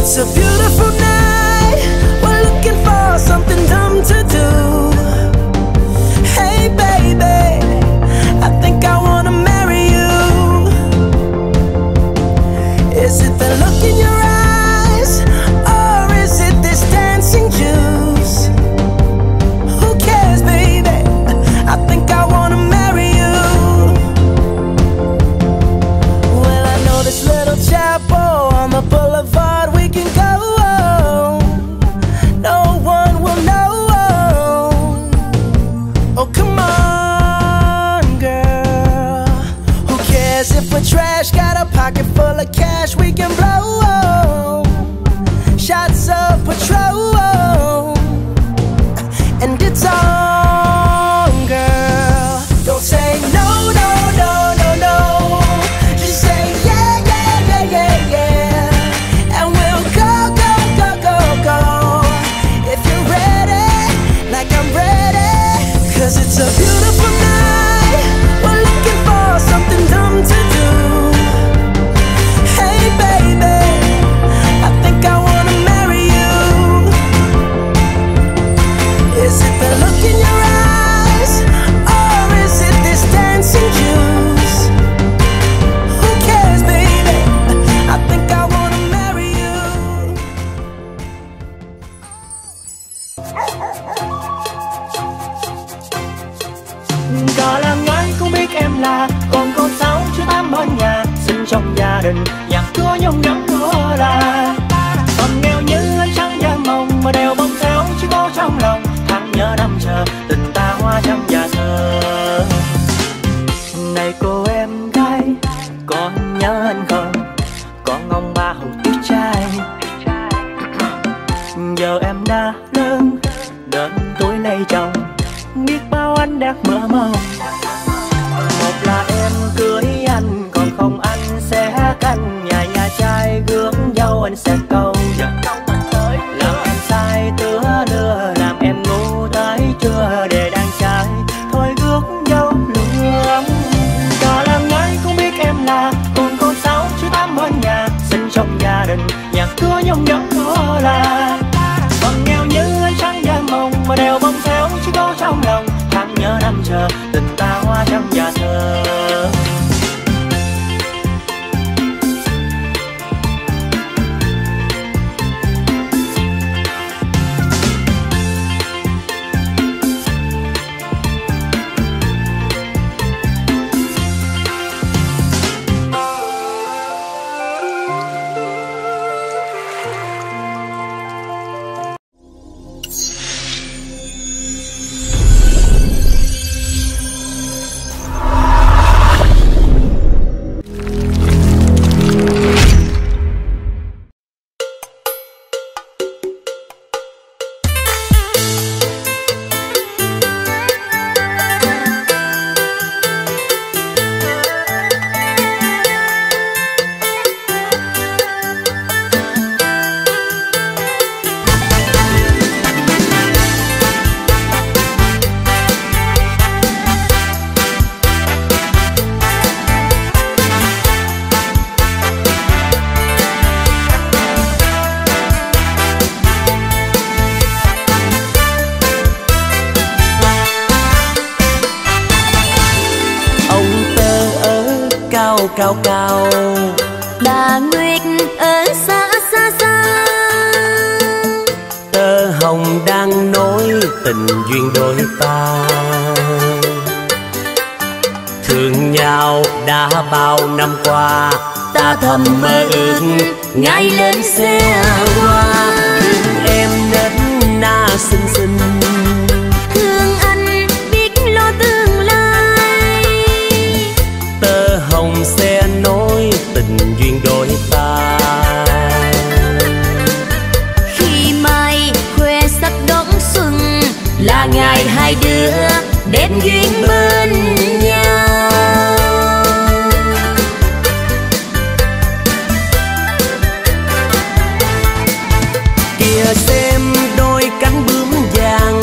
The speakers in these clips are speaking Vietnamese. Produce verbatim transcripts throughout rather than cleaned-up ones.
It's a beautiful night. We're looking for something dumb to do. Hey baby, I think I wanna marry you. Is it the look in your eyes, or is it this dancing juice? Who cares, baby? I think I wanna marry you. Well, I know this little chapel on the boulevard we can go. No one will know. Oh, come on, girl. Who cares if we're trash? Got a pocket full of cash we can blow. Shots of Patrol, and it's on, girl. Don't say no, no, no, no, no. Just say yeah, yeah, yeah, yeah, yeah. And we'll go, go, go, go, go. If you're ready, like I'm ready. Cause it's a beautiful night. We're looking for something dumb to do. Hey baby, I think I wanna marry you. Is it the look in your eyes, or is it this dancing juice? Who cares, baby? I think I wanna marry you. Cả làng ngái không biết em là con cô sáu chú tám bên nhà, sinh trong gia đình nhạc chúa nhung nhắm mưa là còn nghèo như ánh trăng vàng mộng mà đều bông xéo chỉ có trong lòng tháng nhớ năm chờ tình ta hoa trong nhà thơ. Này cô em gái có nhớ anh không, con ông ba hậu tuyết trai. Giờ em đã lớn đến tuổi lấy chồng, biết bao anh đẹp mơ mộng. Một là em cưới anh, còn không anh sẽ canh nhà nhà trai gước dâu anh sẽ câu. Làm em sai tứa lừa, làm em ngu tới trưa để đàn trai thôi gước dâu lừa. Cả làng ngái không biết em là con cô sáu chú tám bên nhà, sinh trong gia đình nhạc chúa nhung nhắm mưa là còn nghèo như ánh trăng vàng mộng mà đều bông xéo chỉ có trong lòng tháng nhớ năm chờ tình ta hoa trong nhà thơ. Cao cao bà nguyệt ở xa xa xa, tơ hồng đang nối tình duyên đôi ta. Thương nhau đã bao năm qua, ta thầm mơ ước ngày lên xe hoa. Thương em đến na xinh xinh, thương anh biết lo tương lai. Tơ hồng sẽ nối tình duyên đôi ta. Khi mai khoe sắc đón xuân là ngày hai đứa đến duyên bên nhau. Kìa xem đôi cánh bướm vàng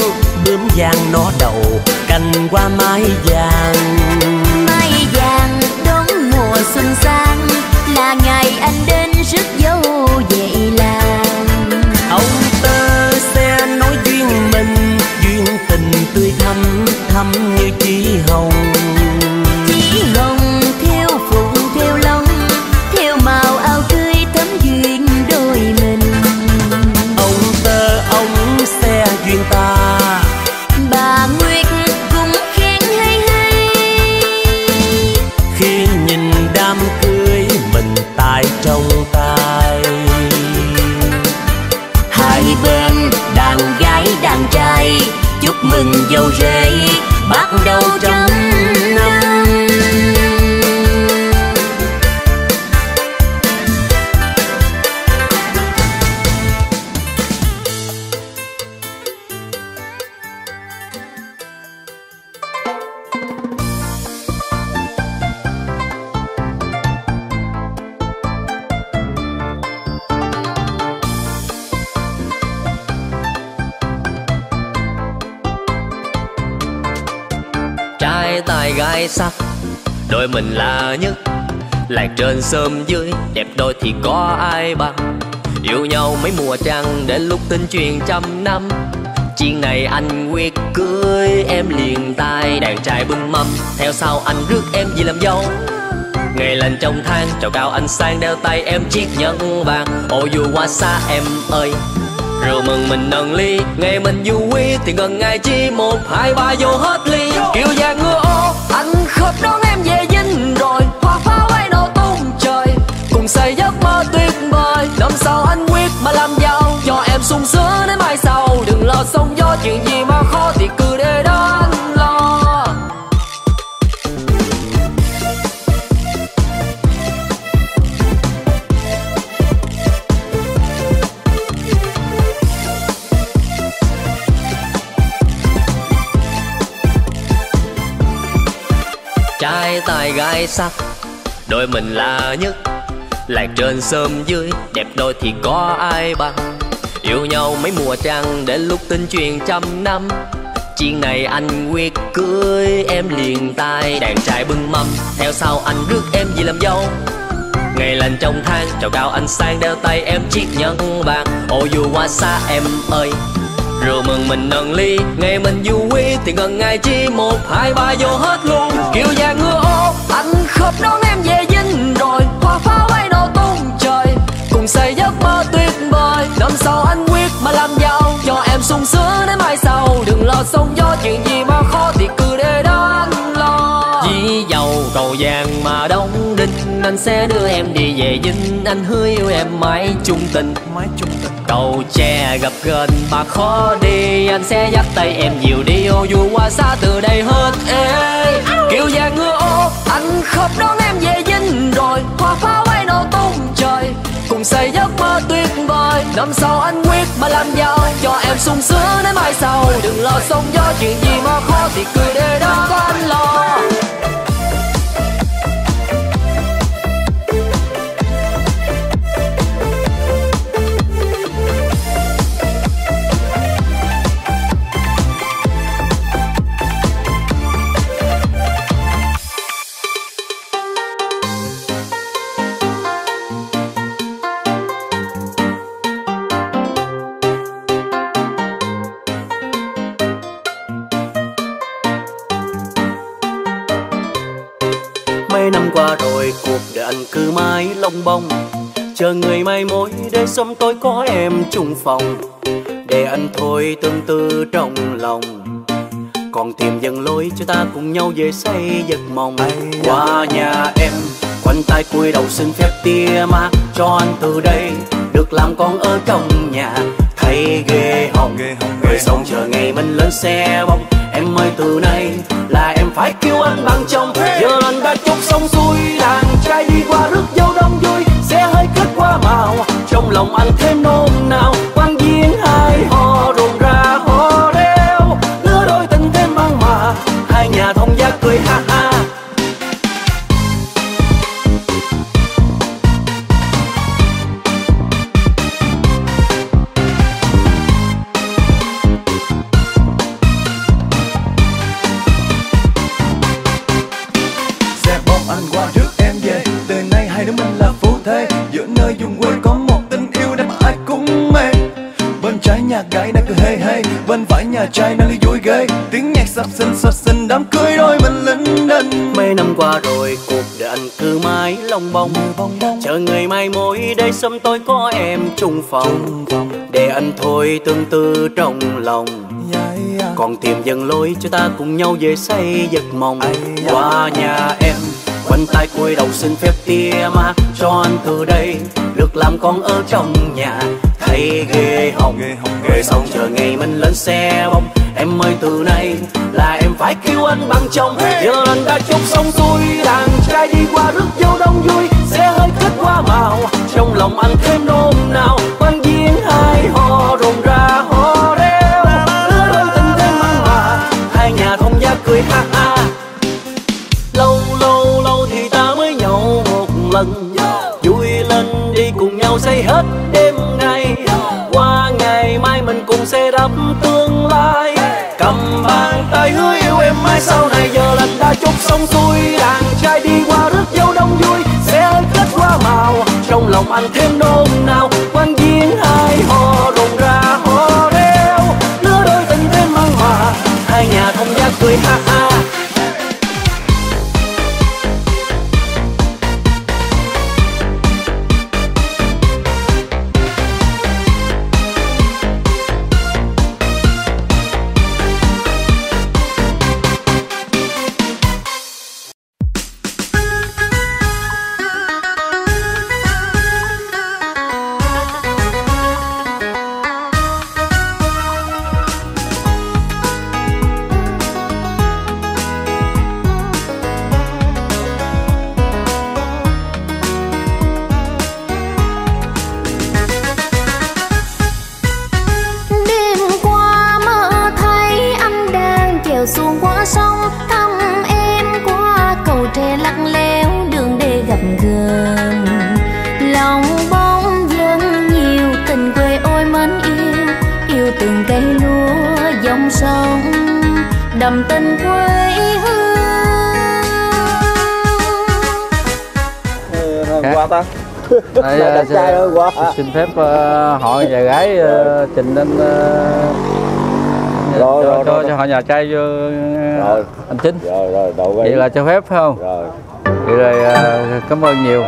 gai sắc, đôi mình là nhất. Làng trên xóm dưới, đẹp đôi thì có ai bằng. Yêu nhau mấy mùa trăng, đến lúc tin truyền trăm năm. Chuyện này anh quyết cưới em liền tay. Đàn trai bưng mâm, theo sau anh rước em về làm dâu. Ngày lành trong tháng, trầu cao anh sang đeo tay em chiếc nhẫn vàng. Ô dù qua xa em ơi, rượu mừng mình nâng ly. Ngày mình vui thì gần ngày chi, một hai ba vô hết ly. Kiều vàng ngựa ô, anh khớp đón em về dinh rồi. Hoa pháo ấy nổ tung trời, cùng xây giấc mơ tuyệt vời. Năm sau anh quyết mà làm giàu, cho em sung sướng đến mai sau. Đừng lo sóng gió, chuyện gì mà khó thì cứ để đó anh lo. Trai tài gái sắc, đôi mình là nhất. Làng trên xóm dưới, đẹp đôi thì có ai bằng. Yêu nhau mấy mùa trăng, đến lúc tin truyền trăm năm. Chuyện này anh quyết cưới em liền tay. Đàn trai bưng mâm, theo sau anh rước em về làm dâu. Ngày lành trong tháng, trầu cao anh sang đeo tay em chiếc nhẫn vàng. Ô dù qua xa em ơi, rượu mừng mình nâng ly. Ngày mình vui thì gần ngày chi, một hai ba vô hết luôn. Kiều vàng ngựa ô, anh khớp đón em về dinh rồi. Hoa pháo ấy nổ tung trời, cùng xây giấc mơ tuyệt vời. Năm sau anh quyết mà làm giàu, cho em sung sướng đến mai sau. Đừng lo sóng gió, chuyện gì mà khó thì cứ để đó anh lo. Dì dầu cầu vàng mà đóng đinh, anh sẽ đưa em đi về dinh. Anh hứa yêu em mãi chung tình, mãi chung tình. Cầu tre gặp gần mà khó đi, anh sẽ dắt tay em nhiều đi. Ô dù qua xa từ đây hết ê. Kiều vàng ngựa ô, anh khớp đón em về dinh rồi. Hoa pháo ấy nổ tung trời, cùng xây giấc mơ tuyệt vời. Năm sau anh quyết mà làm giàu, cho em sung sướng đến mai sau. Đừng lo sóng gió, chuyện gì mà khó thì cứ để đó có anh lo. Mấy năm qua rồi cuộc đời anh cứ mãi lông bông, chờ người mai mối để sớm tối có em chung phòng. Để anh thôi tương tư trong lòng, còn tìm dần lối cho ta cùng nhau về xây giấc mộng. Qua nhà em quanh tay cúi đầu xin phép tia má, cho anh từ đây được làm con ở trong nhà. Thấy ghê hồng rồi xong chờ ngày mình lên xe bông. Em ơi từ nay là em phải kêu anh bằng chồng. Giờ anh đã chốt xong xuôi, đàn trai đi qua rước dâu đông vui. Sẽ hơi kết qua màu, trong lòng anh thêm nôn nao. Quan viên hai họ rộn ra họ reo, lứa đôi tình thêm mặn mà, hai nhà thông gia cười ha ha. Gái đang cười hey hey, bên phải nhà trai đang đi vui ghê. Tiếng nhạc sập sinh sập sinh, đám cưới đôi mình linh đinh. Mấy năm qua rồi cuộc đời anh cứ mãi lông bông, chờ người mai mối để sớm tối có em chung phòng. Để anh thôi tương tư trong lòng, còn tìm dần lối cho ta cùng nhau về xây giấc mộng. Qua nhà em quanh tay cúi đầu xin phép tia má, cho anh từ đây được làm con ở trong nhà. Thấy ghê hồng rồi xong chờ ngày mình lên xe bông. Em ơi từ nay là em phải kêu anh bằng chồng. Giờ anh đã chốt xong xuôi, đàn trai đi qua rước dâu đông vui. Sẽ hơi kết qua màu, trong lòng anh thêm nôn nao. Quan viên hai họ rộn ra họ reo, lứa đôi tình thêm mặn mà, hai nhà thông gia cười ha ha. Lâu lâu lâu thì ta mới nhậu một lần, vui lên đi cùng nhau xây hết đêm ngày. Qua ngày mai mình cùng xây đắp tương lai, cầm bàn tay hứa yêu em mãi sau này. Giờ là nhạc đã chúc xong xuôi, làng trai đi qua rước dâu đông vui, xe ơi kết hoa màu trong lòng anh thêm nôn nào. Quanh giếng hai hò rộn ra hò reo, lứa đôi tình thêm mặn mà, hai nhà thông gia cười ha ha. Xuông qua sông thăm em qua cầu tre lắc léo đường để gặp gần, lòng bóng dân nhiều tình quê ôi mến yêu, yêu từng cây lúa dòng sông đậm tình quê hương. Qua ta Đây, đẹp trai hơn quá. Xin phép uh, hỏi nhà gái uh, trình lên uh, rồi, cho, rồi, cho, rồi. cho họ nhà trai vô Rồi. anh Chính. Rồi rồi, đậu Vậy là cho phép phải không? Rồi. Vậy rồi uh, cảm ơn nhiều.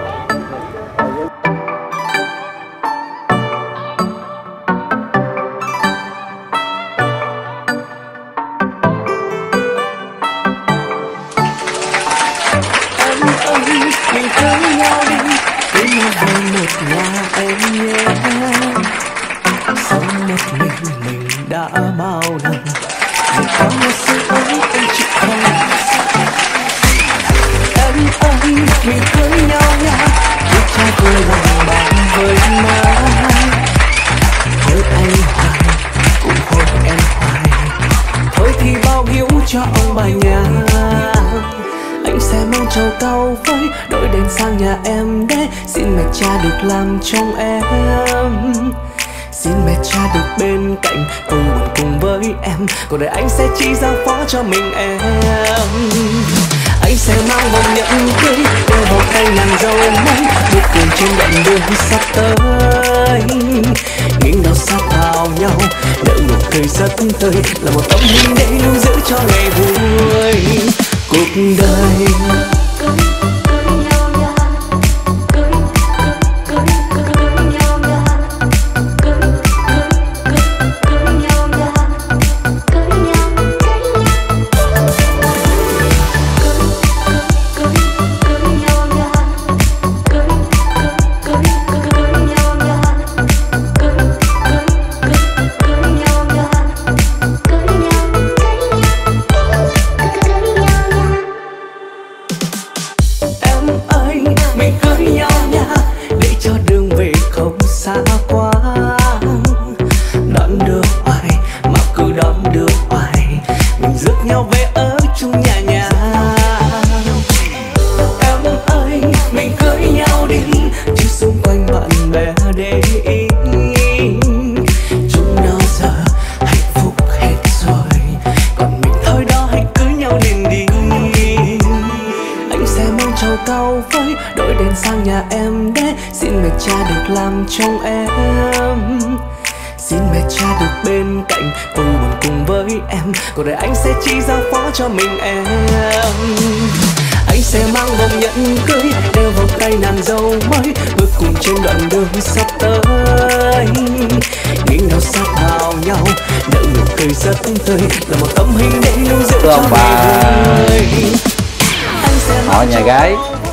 Mình cưới nhau đi, cưới nhau về một nhà em nhé. Sống một mình mình đã bao năm, vì có một sự ấm anh chịu không. Em ơi, mình cưới nhau nha, để cho tôi làm bạn với má. Hỡi anh hoài, cũng hôn em hoài, thôi thì bao hiếu cho ông bà nhà. Anh sẽ mang trầu cau với đội đèn sang nhà em để xin mẹ cha được làm chồng em, xin mẹ cha được bên cạnh vui buồn cùng với em, cuộc đời anh sẽ chỉ giao phó cho mình em. Anh sẽ mang vòng nhẫn cưới đeo vào tay nàng dâu mới, bước cùng trên đoạn đường sắp tới, nghiêng đầu sát vào nhau nở nụ cười rất tươi, là một tấm hình để lưu giữ cho ngày vui cuộc đời. Trong em xin mẹ cha được bên cạnh vui buồn cùng với em, cuộc đời anh sẽ chỉ giao phó cho mình em. Anh sẽ mang vòng nhẫn cưới đeo vào tay nàng dâu mới, bước cùng trên đoạn đường sắp tới, nghiêng đầu sát vào nhau nở nụ cười rất tươi, là một tấm hình để lưu giữ cho ngày vui. Họ nhà gái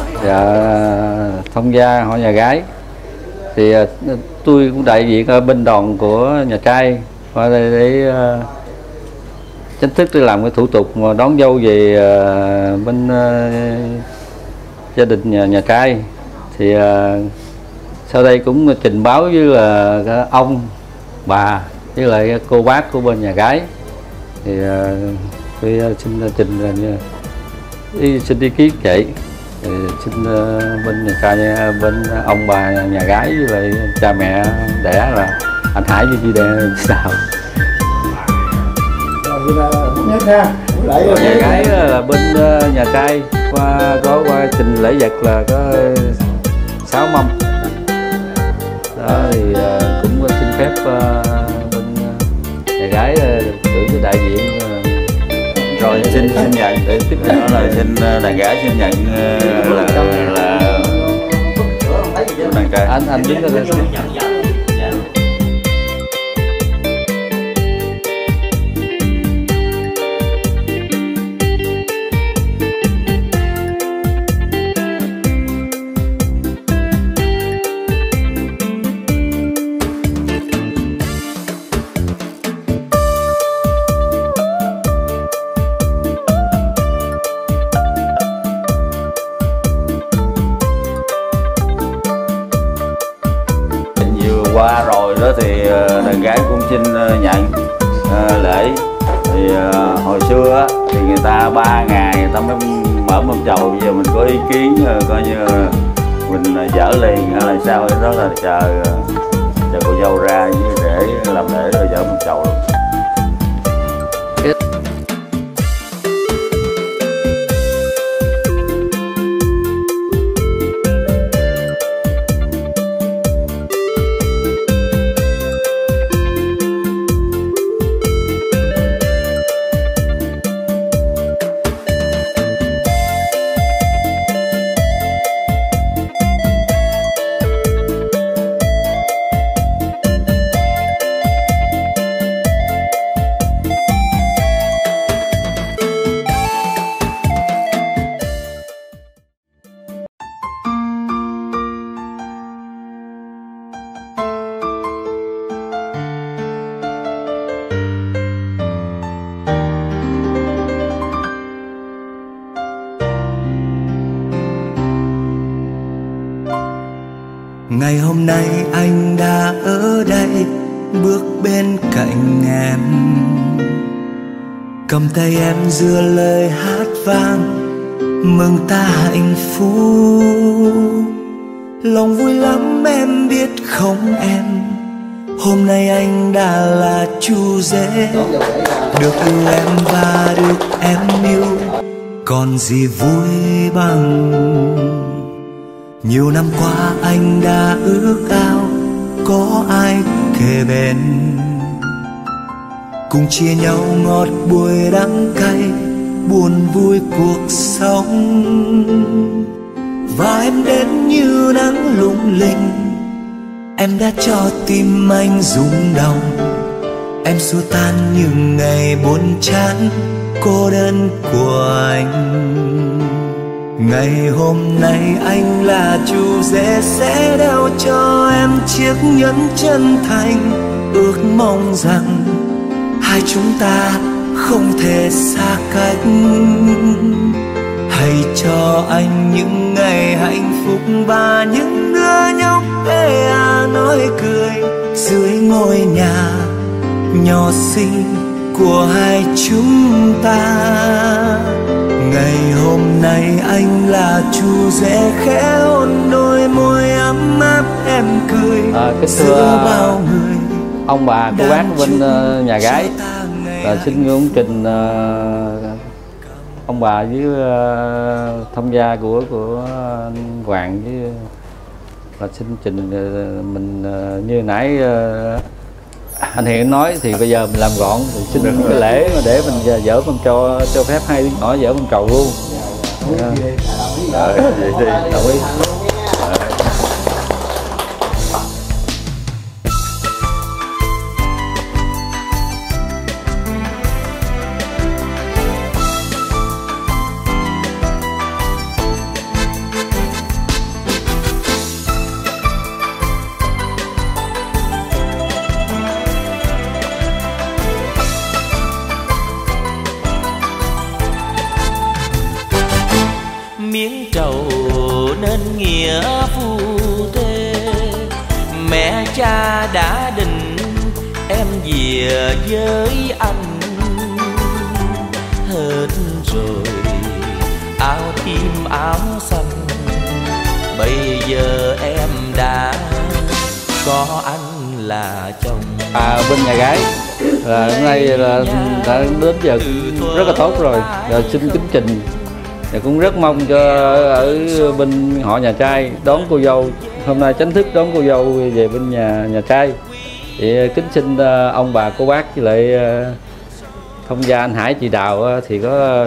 thông gia họ nhà gái thì uh, tôi cũng đại diện ở bên đoàn của nhà trai qua đây để uh, chính thức tôi làm cái thủ tục mà đón dâu về uh, bên uh, gia đình nhà, nhà trai thì uh, sau đây cũng trình báo với là uh, ông bà với lại cô bác của bên nhà gái thì uh, tôi uh, xin trình là đi xin ý kiến vậy. Thì xin uh, bên nhà trai bên ông bà nhà, nhà gái với lại cha mẹ đẻ là anh Hải với chị Đen sao? Rồi là nhất ha. Nhà gái là bên nhà trai qua có qua trình lễ vật là có sáu mâm. Đó thì cũng xin phép bên nhà gái cử cái đại diện rồi xin xin nhận để tiếp theo là xin đàn gái xin nhận là là đàn trai. Anh anh đứng ra đây. Qua rồi đó thì đàn gái cũng xin nhận uh, lễ. Thì uh, hồi xưa á, thì người ta ba ngày người ta mới mở mâm chầu, bây giờ mình có ý kiến uh, coi như mình uh, dở liền hay là sao, đó là chờ uh, chờ cô dâu ra để làm lễ rồi dở mâm chầu luôn. Ngày hôm nay anh đã ở đây, bước bên cạnh em, cầm tay em giữa lời hát vang mừng ta hạnh phúc. Lòng vui lắm em biết không em, hôm nay anh đã là chú rể, được yêu em và được em yêu, còn gì vui bằng. Nhiều năm qua anh đã ước ao có ai kề bên, cùng chia nhau ngọt bùi đắng cay, buồn vui cuộc sống. Và em đến như nắng lung linh, em đã cho tim anh rung động, em xua tan những ngày buồn chán cô đơn của anh. Ngày hôm nay anh là chú rể sẽ đeo cho em chiếc nhẫn chân thành, ước mong rằng hai chúng ta không thể xa cách. Hãy cho anh những ngày hạnh phúc và những đứa nhóc ê à nói cười dưới ngôi nhà nhỏ xinh của hai chúng ta. Ngày hôm nay anh là chú rể khẽ hôn đôi môi ấm áp em cười à, giữa bao người. Ông bà cô bác bên uh, nhà gái là xin cũng trình uh, ông bà với uh, thông gia của của uh, Hoàng với là xin trình uh, mình uh, như nãy uh, anh Hiền nói thì bây giờ mình làm gọn thì xin được cái lễ mà để mình dỡ mình cho cho phép hai đứa nhỏ dỡ mâm trầu luôn. Rồi vậy đi đồng ý. Miếng trầu nên nghĩa phu thê, mẹ cha đã định em về với anh. Hết rồi áo tím áo xanh, bây giờ em đã có anh là chồng. À, bên nhà gái là hôm nay là đã đến giờ cũng rất là tốt rồi. Rồi xin kính trình và cũng rất mong cho ở bên họ nhà trai đón cô dâu, hôm nay chính thức đón cô dâu về bên nhà nhà trai. Thì kính xin ông bà cô bác với lại thông gia anh Hải chị Đào thì có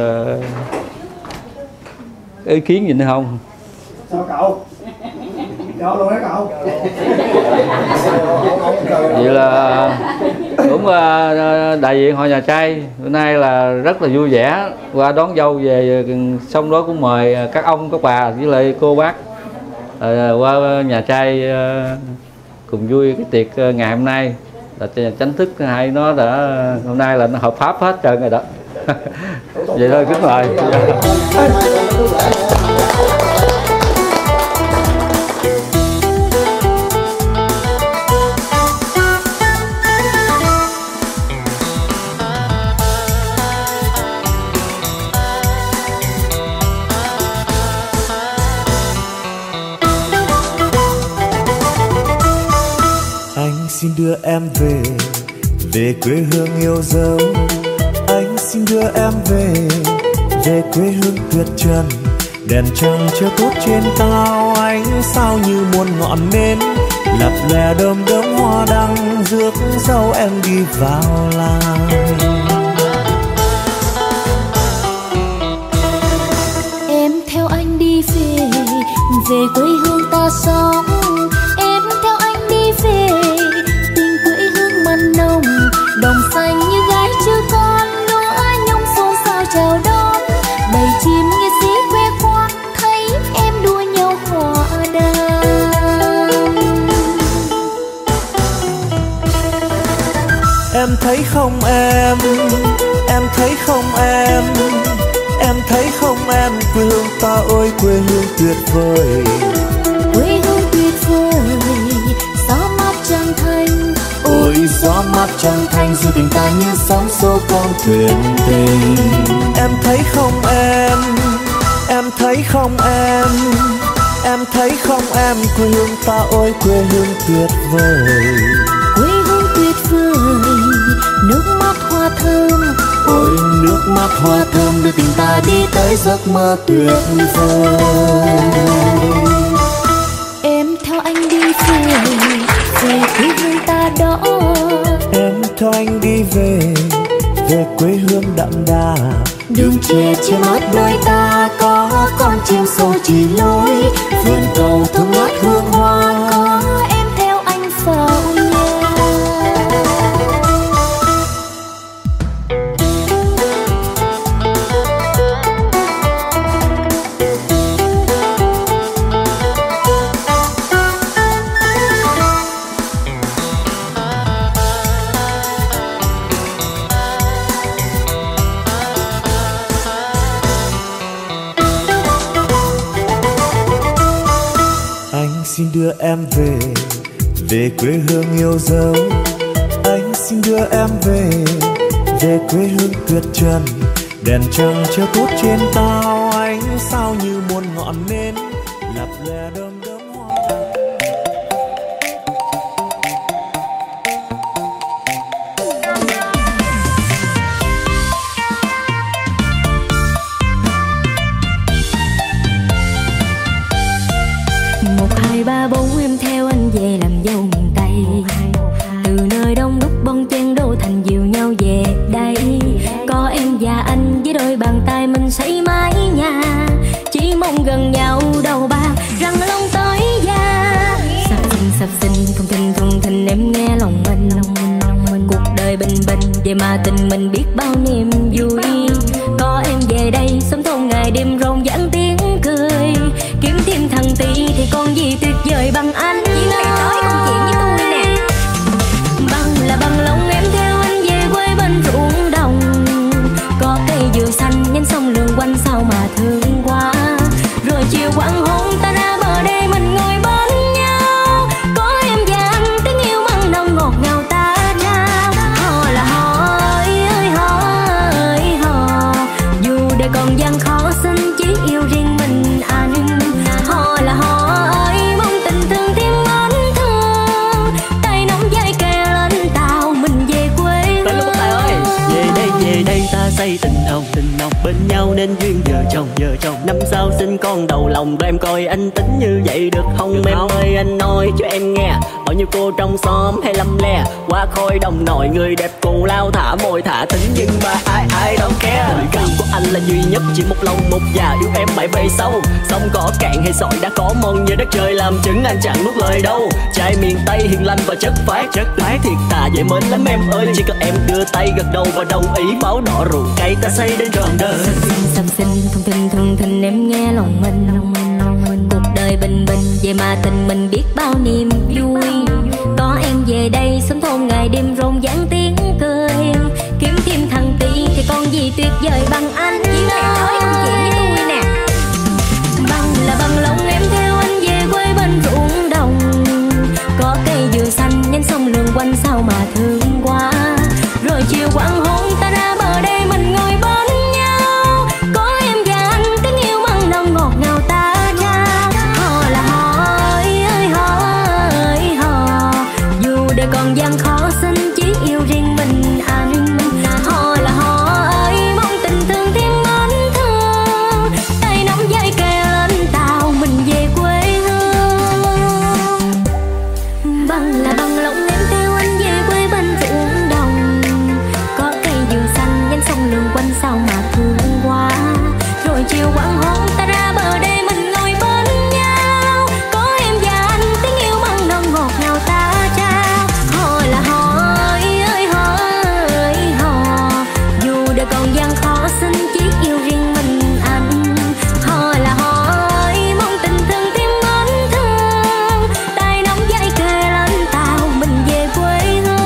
ý kiến gì nữa không? Sao cậu? Vô luôn đó cậu. Vậy là cũng đại diện họ nhà trai bữa nay là rất là vui vẻ qua đón dâu về, xong đó cũng mời các ông các bà với lại cô bác qua nhà trai cùng vui cái tiệc ngày hôm nay. Là chính thức hai nó đã hôm nay là nó hợp pháp hết trơn rồi đó. Vậy thôi, kính mời. Xin đưa em về, về quê hương yêu dấu. Anh xin đưa em về, về quê hương tuyệt trần. Đèn trăng chưa tốt trên cao, ánh sao như muôn ngọn nến lập lè đơm đớm hoa đăng, rước dâu em đi vào làng. Em theo anh đi về, về quê hương ta sống. Em theo anh đi về, nồng đồng xanh như gái chưa con, lúa nhung xôn xao chào đón. Bầy chim nghe xí khoe khoang, thấy em đua nhau hòa đàn. Em thấy không em, em thấy không em, em thấy không em, quê hương ta ơi quê hương tuyệt vời. Quê hương tuyệt vời, gió mát trăng thanh. Ôi gió mát trăng thanh, dù tình ta như sóng xô con thuyền tình. Em thấy không em, em thấy không em, em thấy không em, quê hương ta ơi quê hương tuyệt vời. Quê hương tuyệt vời, nước mắt hoa thơm. Ôi nước mắt hoa thơm đưa tình ta đi tới giấc mơ tuyệt vời. Em theo anh đi về, về quê hương ta đó. Em theo anh đi về, về quê hương đậm đà. Đường tre che mắt đôi ta, có con chim sâu chỉ lối. Vườn cầu thơm ngát hương hoa, có em theo anh vào nhà. Xin đưa em về, về quê hương yêu dấu. Anh xin đưa em về, về quê hương tuyệt trần. Đèn trăng chưa tốt trên cao, ánh sao như muôn ngọn nến lập lè đơm đớm hoa. Ba bốn em theo anh về làm dâu miền Tây, từ nơi đông đúc bon chen đô thành dìu nhau về đây. Có em và anh với đôi bàn tay mình xây mái nhà, chỉ mong gần nhau đầu ba răng long tới da. Sập sinh sập sinh thuần thình thuần thình em nghe lòng mình, cuộc đời bình bình vậy mà tình mình biết bao niềm vui. Có em về đây sống thôn ngày đêm rộn ràng tiếng cười, kiếm thêm thằng tỷ thì còn gì tuyệt vời bằng anh. Chỉ ngày tới công chuyện với tôi nè. Bằng là bằng lòng em theo anh về quê bên ruộng đồng, có cây dừa xanh nhánh sông lượn quanh sao mà thương quá. Rồi chiều quang hôn ta ra bờ đây mình ngồi bên nhau, có em và anh tiếng yêu mặn nồng ngọt ngào ta trao. Hò là hò ơi ơi hò ơi hò, dù đời còn gian khó xin chỉ yêu riêng mình anh. Hò là hò ơi mong tình thương thêm mến thương, tay nắm vai kề lên tàu mình về quê hương. sao sinh con đầu lòng em coi anh tính như vậy được không em ơi? Anh nói cho em nghe, bao nhiêu cô trong xóm hay lăm le qua khôi đồng nồi, người đẹp cùng lao thả môi thả thính, nhưng mà ai ai đâu care. Tình cảm của anh là duy nhất, chỉ một lòng một già yêu em mãi về sau. Sông có cạn hay sỏi đã có mong như đất trời làm chứng, anh chẳng nuốt lời đâu. Trai miền Tây hiền lành và chất phát, chất phát thiệt thà dễ mến lắm em ơi. Chỉ cần em đưa tay gật đầu và đồng ý, báo đỏ rượu cay ta say đến trọn đời. Sầm sinh thông tin thông tin em nghe lòng mình, cuộc đời bình bình vậy mà tình mình biết bao niềm vui. Có em về đây sống thôn ngày đêm rộn ràng tiếng cười, kiếm thêm thằng tí thì còn gì tuyệt vời bằng anh. Chỉ mẹ nói không chuyện với tôi nè. Bằng là bằng lòng em theo anh về quê bên ruộng đồng, có cây dừa xanh nhánh sông lượn quanh sao mà thương quá. Rồi chiều quang hôn ta ra bờ đây mình ngồi bên nhau, có em và anh tiếng yêu mặn nồng ngọt ngào ta trao. Hò là hò ơi ơi hò ơi hò, dù đời còn gian khó xin chỉ yêu riêng mình anh. Hò là hò ơi mong tình thương thêm mến thương, tay nắm vai kề lên tàu mình về quê hương. Bằng là bằng lòng em theo anh về quê bên ruộng đồng, có cây dừa xanh nhánh sông lượn quanh sao mà thương quá. Rồi chiều quang hôn ta ra bờ đây mình ngồi bên nhau, có em và anh tiếng yêu mặn nồng ngọt ngào ta trao. Hò là hò ơi ơi hò ơi hò, dù đời còn gian khó xin chỉ yêu riêng mình anh. Hò là hò ơi mong tình thương thêm mến thương, tay nắm vai kề lên tàu mình về quê hương.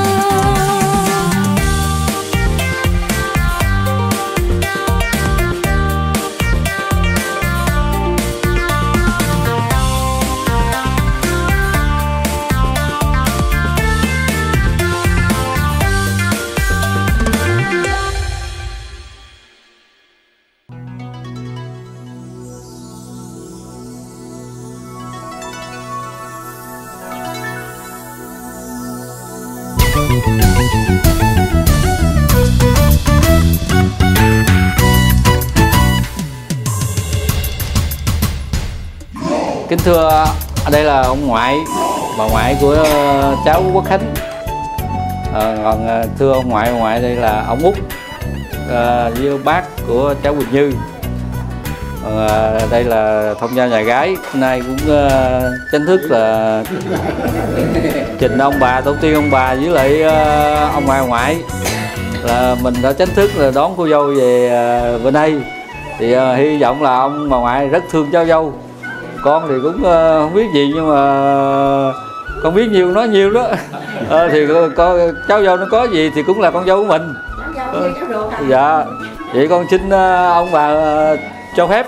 Kính thưa, đây là ông ngoại, bà ngoại của uh, cháu Quốc Khánh. À, còn uh, thưa ông ngoại, ông ngoại đây là ông Út, uh, với bác của cháu Quỳnh Như. Còn uh, đây là thông gia nhà gái, hôm nay cũng uh, chính thức là trình ông bà, tổ tiên ông bà với lại uh, ông ngoại ông ngoại là mình đã chính thức là đón cô dâu về uh, bên đây. Thì uh, hy vọng là ông bà ngoại rất thương cháu dâu. Con thì cũng uh, không biết gì nhưng mà con biết nhiều nói nhiều đó. À, thì con cháu dâu nó có gì thì cũng là con dâu của mình. À, dạ, vậy con xin uh, ông bà uh, cho phép.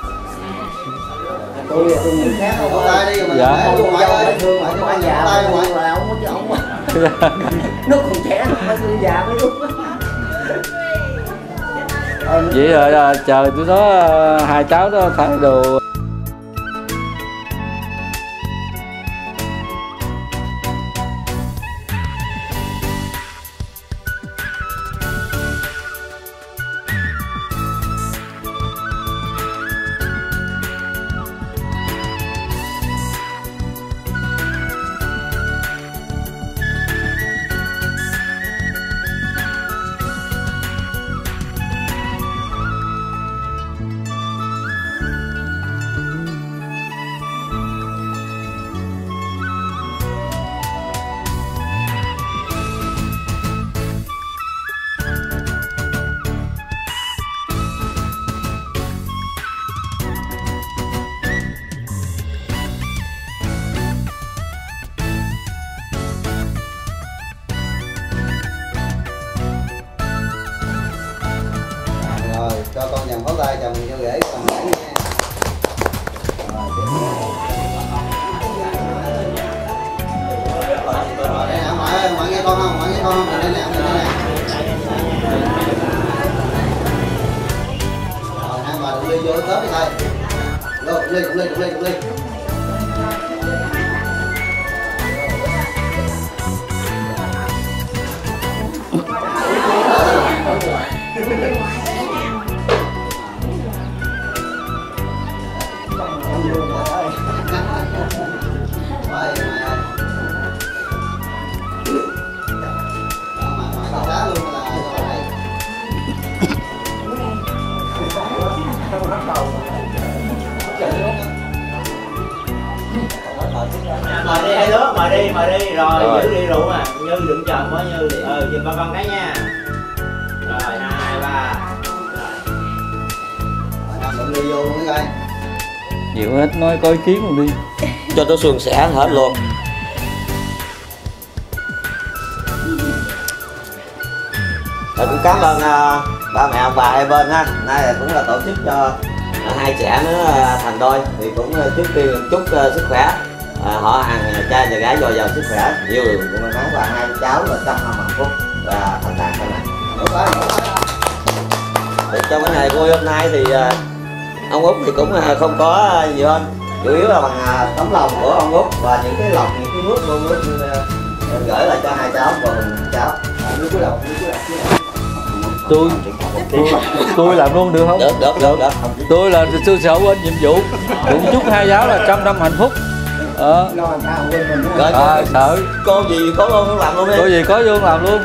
Tôi tôi nghĩ khác không có tay đi mà dạ. Con dâu phải thương mà con già tay ngoại là ông có chứ ông. Nó còn trẻ nó thương già mới đúng. Vậy rồi uh, chờ tụi nó uh, hai cháu đó thay đồ. Cho con nhầm pháo tay chồng cho rể cầm rễ nha. Rồi đây nè, ngoại ngoại nghe con không? Ngoại nghe con không? Đây nè, đây nè. Rồi hai bà đụng ly vô tớp đi thầy. Vô, đụng ly, đụng ly, đụng ly, đụng ly. mời đi hai đứa, mời đi, mời đi, rồi, rồi. giữ đi rượu mà, Như đừng chờ có Như đi, ừ, dùm ba con cái nha. Rồi, hai, ba. Rồi, đừng đi vô luôn coi. Nhiều hết, nói có ý kiến luôn đi. Cho nó suôn sẻ hết luôn. Rồi cũng cảm ơn uh, ba mẹ ông bà hai bên ha. Nay cũng là tổ chức cho uh, hai trẻ nó uh, thành đôi thì cũng uh, trước tiên chúc uh, sức khỏe uh, họ hàng nhà trai nhà gái dồi dào sức khỏe, nhiều điều cũng may mắn và hai cháu là trăm năm hạnh phúc và thành đạt sau này. Trong cái ngày vui hôm nay thì uh, ông Út thì cũng uh, không có uh, nhiều hơn, chủ yếu là bằng uh, tấm lòng của ông Út và những cái lọc, những cái nước luôn nước uh, gửi lại cho hai cháu và cháu. Nước cái lọc, nước cái lọc, cái lọc. tôi tôi, tôi làm luôn được không? Được, được, được, được. Tôi là sư sở quên nhiệm vụ cũng chúc hai giáo là trăm năm hạnh phúc. Ờ. Rồi, À, sợ cô gì có luôn làm luôn đi. có gì có vô làm luôn.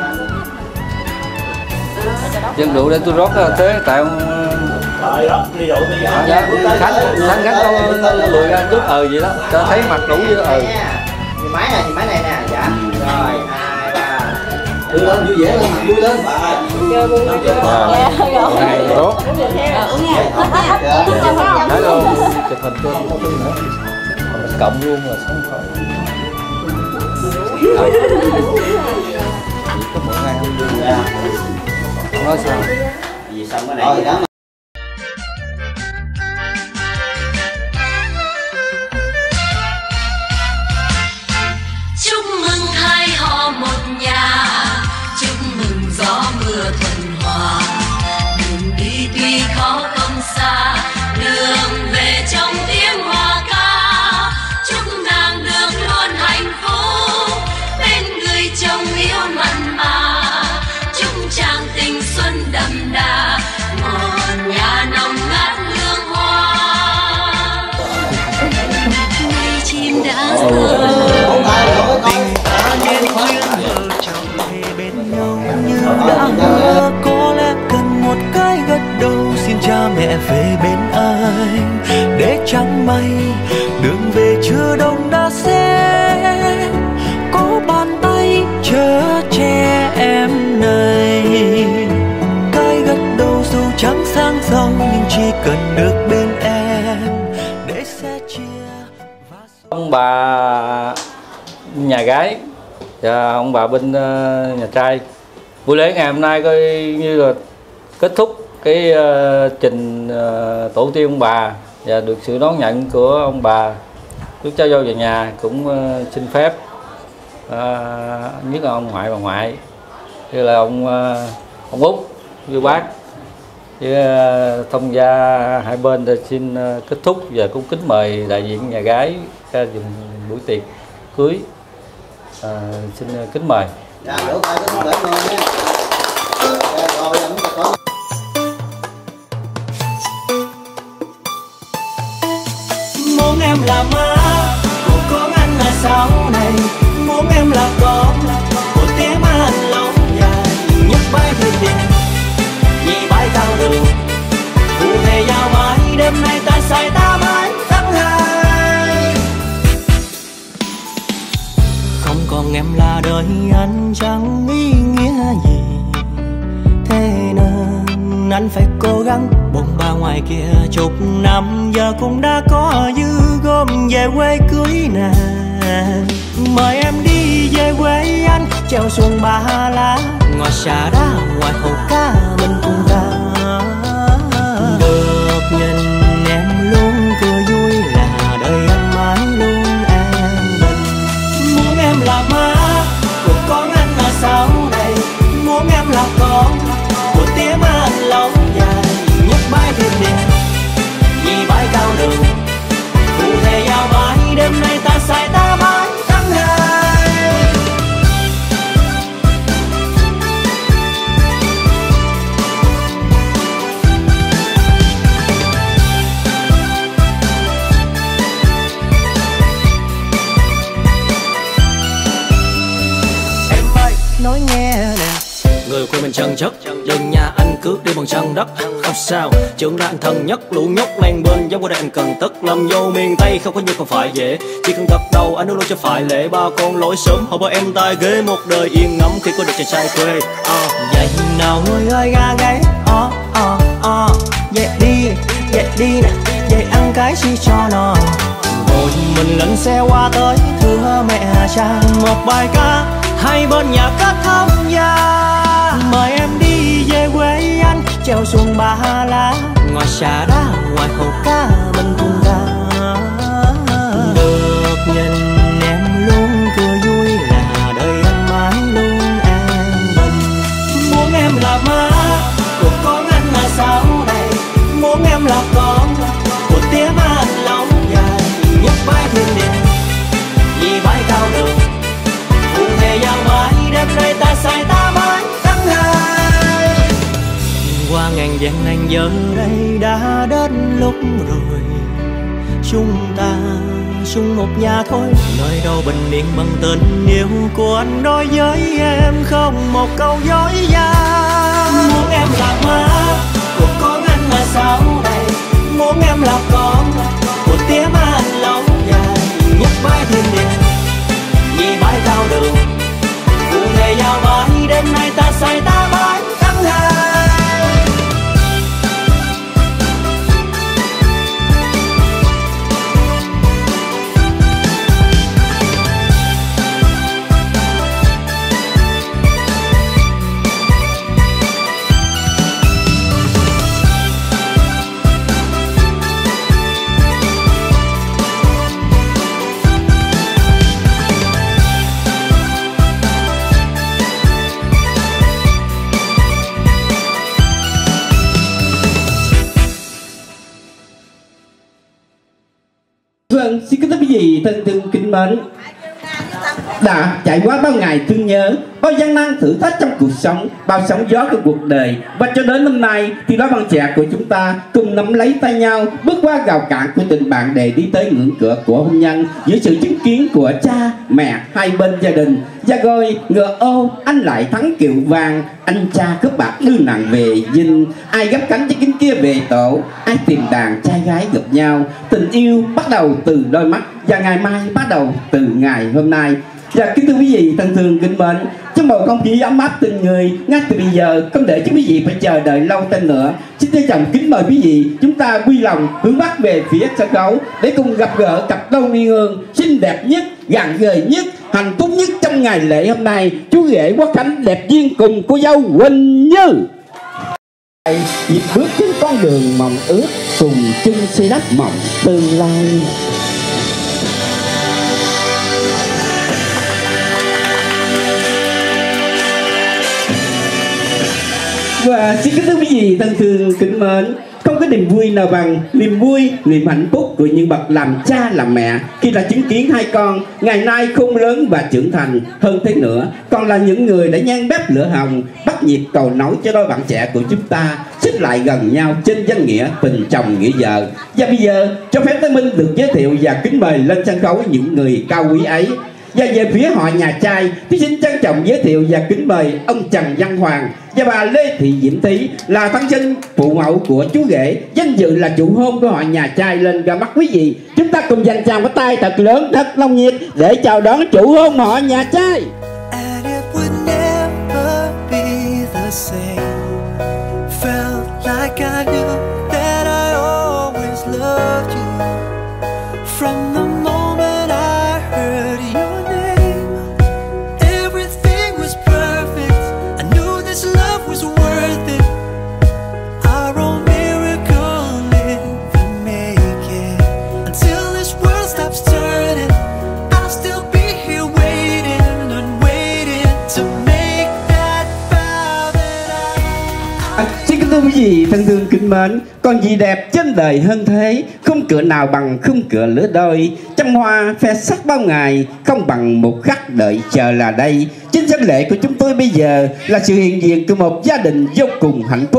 Dân rượu để tôi rót ra thế tại ông Rồi, rót ly rượu đi. dạ, khánh khánh khánh đâu lùi ra chút ờ vậy đó cho thấy mặt đủ với ờ. Máy này, máy này nè, dạ. Rồi, hai, ba. Vui lên, vui vẻ lên, vui lên. Dạ, tốt. Thấy luôn, chụp hình cho cộng luôn là xong rồi. Chỉ có mỗi ngày không đi ra. Không nói sao. Vì xong cái này đó. Chúc mừng hai họ một nhà, chúc mừng gió mưa thuận hòa. Đường đi tuy khó không xa, đường về trong tiếng hoa ca. Chúc nàng được luôn hạnh phúc bên người chồng yêu mặn mà. Chúc chàng tình xuân đậm đà, một nhà nồng ngát hương hoa. Ngày chim đã rơi có lẽ cần một cái gật đầu xin cha mẹ về bên anh để chẳng may đường về chưa đông đã sẽ có bàn tay chở che em này. Cái gật đầu dù chẳng sang giàu nhưng chỉ cần được bên em để sẽ chia. Ông bà nhà gái và ông bà bên uh, nhà trai, buổi lễ ngày hôm nay coi như là kết thúc cái uh, trình uh, tổ tiên ông bà và được sự đón nhận của ông bà. Lúc cháu dâu về nhà cũng uh, xin phép uh, nhất là ông ngoại bà ngoại, như là ông uh, ông Út với bác với uh, thông gia hai bên để xin uh, kết thúc và cũng kính mời đại diện nhà gái ra dùng buổi tiệc cưới. À, xin kính mời. Dạ, đổ tay cái để ngồi nha. Rồi, ấm có. Muốn em là má của con anh là sau này, muốn em là con của tiếng anh lâu dài. Nhấc bay thuyền điện vì bay cao đường, cụ thể giao mãi đêm nay ta say ta mãi tháng hai. Không còn em là đời anh chẳng ý nghĩa gì, thế nên anh phải cố gắng bồng ba ngoài kia chục năm giờ cũng đã có dư gom về quê cưới nè. Mời em đi về quê anh treo xuồng Ba Lá, ngoài xà đá ngoài hồ cá mình cùng ra. Được nhìn em luôn cười vui là đời anh mãi luôn an bình. Muốn em là má của con anh là sau này, muốn em là con của tiếng anh lâu dài. Nhấc bay thuyền điện vì bay cao đường, cụ thể giao mãi đêm nay ta say ta mãi tháng hai. Em ơi nói nghe nè, người của mình chân chất đừng nhà anh cước đi bằng chân đất. Không sao, trưởng ra anh thân nhất, lũ nhóc len bên giống qua đây anh cần tất. Làm vô miền Tây không có như không phải dễ, chỉ cần gật đầu anh luôn luôn cho phải lễ. Ba con lỗi sớm họ bỏ em tai ghế, một đời yên ngẫm khi có được chàng trai quê. À, vậy nào người ơi ga gáy, o o o, dậy đi, dậy đi nè, dậy ăn cái gì cho nó. Rồi mình lên xe qua tới thưa mẹ cha, một bài ca hai bên nhà kết thông gia. Mời em đi về quê anh, treo xuồng Ba Lá, ngoài xà đá ngoài hồ cá mình cùng ca. Được nhìn em luôn cười vui là đời anh mãi luôn an bình. Muốn em là má của con anh là sao đây, muốn em là con của tía má anh lòng dài. Nhấc bãi thiên địa vì bãi cao đường, cùng về giao mãi đêm nay ta say ta mãi tháng hai. Qua ngàn vạn ngàn giờ đây đã đến lúc rồi, chúng ta chung một nhà thôi. Nơi đâu bình yên bằng tình yêu của anh đối với em, không một câu dối gian. Muốn em là má của con anh là sao đây, muốn em là con của tía má anh lòng dài. Nhấc bãi thiên địa vì bãi cao đường, cùng về giao mãi đêm nay ta say ta mãi tháng hai. Vâng, xin kính thưa quý vị thân thương kính mến, đã trải qua bao ngày thương nhớ, bao gian nan thử thách trong cuộc sống, bao sóng gió của cuộc đời, và cho đến hôm nay thì đôi bạn trẻ của chúng ta cùng nắm lấy tay nhau bước qua rào cản của tình bạn để đi tới ngưỡng cửa của hôn nhân dưới sự chứng kiến của cha mẹ hai bên gia đình. Và rồi ngựa ô anh lại thắng kiệu vàng, anh cha cướp bạc đưa nàng về dinh. Ai gấp cánh cho kính kia về tổ, ai tìm đàn trai gái gặp nhau. Tình yêu bắt đầu từ đôi mắt, và ngày mai bắt đầu từ ngày hôm nay. Và kính thưa quý vị thân thương kính mến, trong bầu không khí ấm áp tình người, ngay từ bây giờ không để cho quý vị phải chờ đợi lâu thêm nữa, xin trân trọng kính mời quý vị chúng ta quy lòng hướng mắt về phía sân khấu để cùng gặp gỡ cặp đôi uyên ương xinh đẹp nhất, gàn gời nhất, hạnh phúc nhất trong ngày lễ hôm nay. Chú rể Quốc Khánh đẹp duyên cùng cô dâu Quỳnh Như. Nhịp bước trên con đường mộng ước, cùng chung xây đắp mộng tương lai. Và xin kính thưa quý vị thân thương kính mến, không có niềm vui nào bằng niềm vui, niềm hạnh phúc của những bậc làm cha làm mẹ khi đã chứng kiến hai con ngày nay khôn lớn và trưởng thành. Hơn thế nữa, còn là những người đã nhan bếp lửa hồng, bắt nhịp cầu nối cho đôi bạn trẻ của chúng ta xích lại gần nhau trên danh nghĩa tình chồng nghĩa vợ. Và bây giờ cho phép Tây Minh được giới thiệu và kính mời lên sân khấu những người cao quý ấy. Và về phía họ nhà trai thì xin trân trọng giới thiệu và kính mời ông Trần Văn Hoàng và bà Lê Thị Diễm Thí là thân sinh phụ mẫu của chú rể, danh dự là chủ hôn của họ nhà trai lên ra mắt quý vị. Chúng ta cùng dành tràng cái tay thật lớn, thật nồng nhiệt để chào đón chủ hôn họ nhà trai. And it would never be the same. Felt like I knew that I always loved you. From the moment I heard your name, everything was perfect. I knew this love was worth it. Our own miracle never make it. Until this world stops turning, I'll still be here waiting and waiting to make that vow that I... À, xin kính thưa quý vị thân thương kính mến, còn gì đẹp trên đời hơn thế, khung cửa nào bằng khung cửa lứa đôi. Trăm hoa phe sắc bao ngày, không bằng một khắc đợi chờ là đây. Chính sân lễ của chúng tôi bây giờ là sự hiện diện của một gia đình vô cùng hạnh phúc.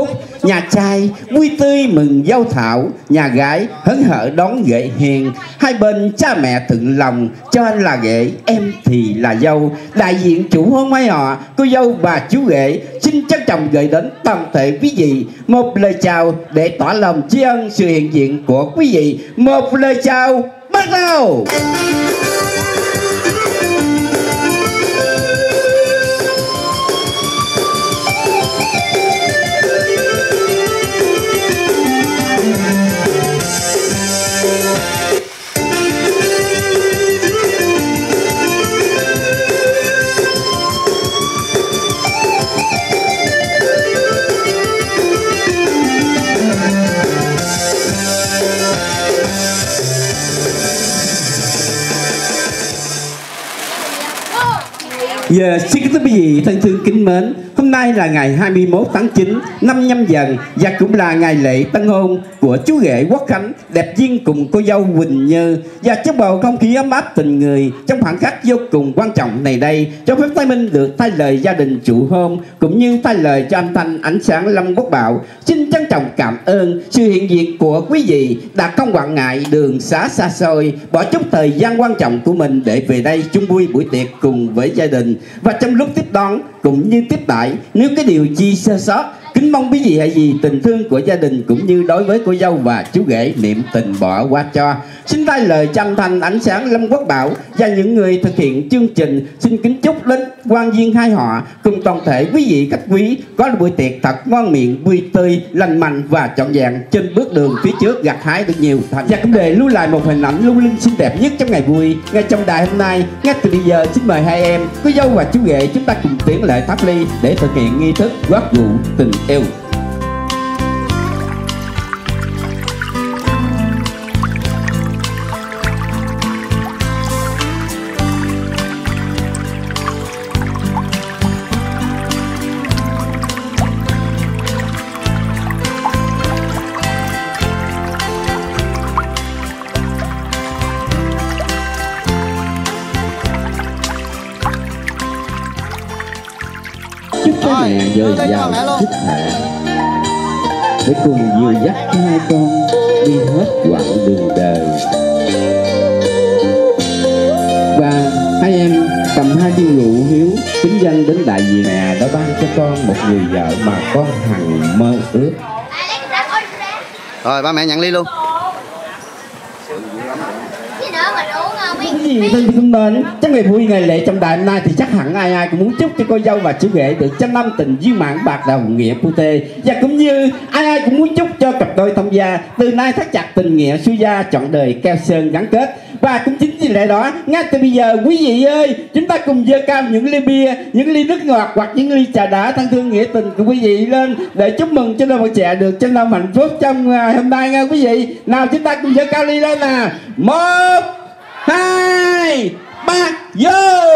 nhà trai vui tươi mừng dâu thảo, nhà gái hớn hở đón ghệ hiền. Hai bên cha mẹ thuận lòng, cho anh là ghệ, em thì là dâu. Đại diện chủ hôn mấy họ, cô dâu bà chú ghệ xin trân trọng gửi đến toàn thể quý vị một lời chào để tỏ lòng tri ân sự hiện diện của quý vị. Một lời chào bắt đầu. Giờ xin kính thưa quý vị thân thương kính mến, hôm nay là ngày hai mươi mốt tháng chín năm Nhâm Dần và cũng là ngày lễ tân hôn của chú rể Quốc Khánh đẹp duyên cùng cô dâu Quỳnh Như. Và trong bầu không khí ấm áp tình người trong khoảnh khắc vô cùng quan trọng này đây, cho phép Thái Minh được thay lời gia đình chủ hôn cũng như thay lời cho âm thanh ánh sáng Lâm Quốc Bảo xin trân trọng cảm ơn sự hiện diện của quý vị đã không quản ngại đường xá xa xôi, bỏ chút thời gian quan trọng của mình để về đây chung vui buổi tiệc cùng với gia đình. Và trong lúc tiếp đón cũng như tiếp đãi, nếu cái điều chi sơ sót, kính mong quý vị hãy vì tình thương của gia đình cũng như đối với cô dâu và chú rể niệm tình bỏ qua cho. Xin thay lời chân thành ánh sáng Lâm Quốc Bảo và những người thực hiện chương trình xin kính chúc đến quan viên hai họ cùng toàn thể quý vị khách quý có buổi tiệc thật ngon miệng, vui tươi, lành mạnh và trọn vẹn trên bước đường phía trước gặt hái được nhiều thành. Và cũng để lưu lại một hình ảnh lung linh xinh đẹp nhất trong ngày vui ngay trong đài hôm nay. Ngay từ bây giờ xin mời hai em cô dâu và chú rể chúng ta cùng tiến lại tháp ly để thực hiện nghi thức gót rượu tình yêu. Chúc cha mẹ dồi dào sức khỏe để cùng dìu dắt hai con đi hết quãng đường đời. Và hai em cầm hai viên rượu hiếu kính dân đến đại diện mẹ đã ban cho con một người vợ mà con hằng mơ ước. Rồi ba mẹ nhận ly luôn. Quý vị thân thương mến, trong ngày vui ngày lễ trong đài hôm nay thì chắc hẳn ai ai cũng muốn chúc cho cô dâu và chú rể được trăm năm tình duyên mãn bạc đầu nghĩa phu thê, và cũng như ai ai cũng muốn chúc cho cặp đôi thông gia từ nay thắt chặt tình nghĩa xuôi gia trọn đời keo sơn gắn kết. Và cũng chính vì lẽ đó ngay từ bây giờ quý vị ơi, chúng ta cùng giơ cao những ly bia, những ly nước ngọt hoặc những ly trà đá thân thương nghĩa tình của quý vị lên để chúc mừng cho đôi bạn trẻ được trăm năm hạnh phúc trong ngày hôm nay nha quý vị. Nào chúng ta cùng giơ cao ly lên nè. Một, hai, ba, vô.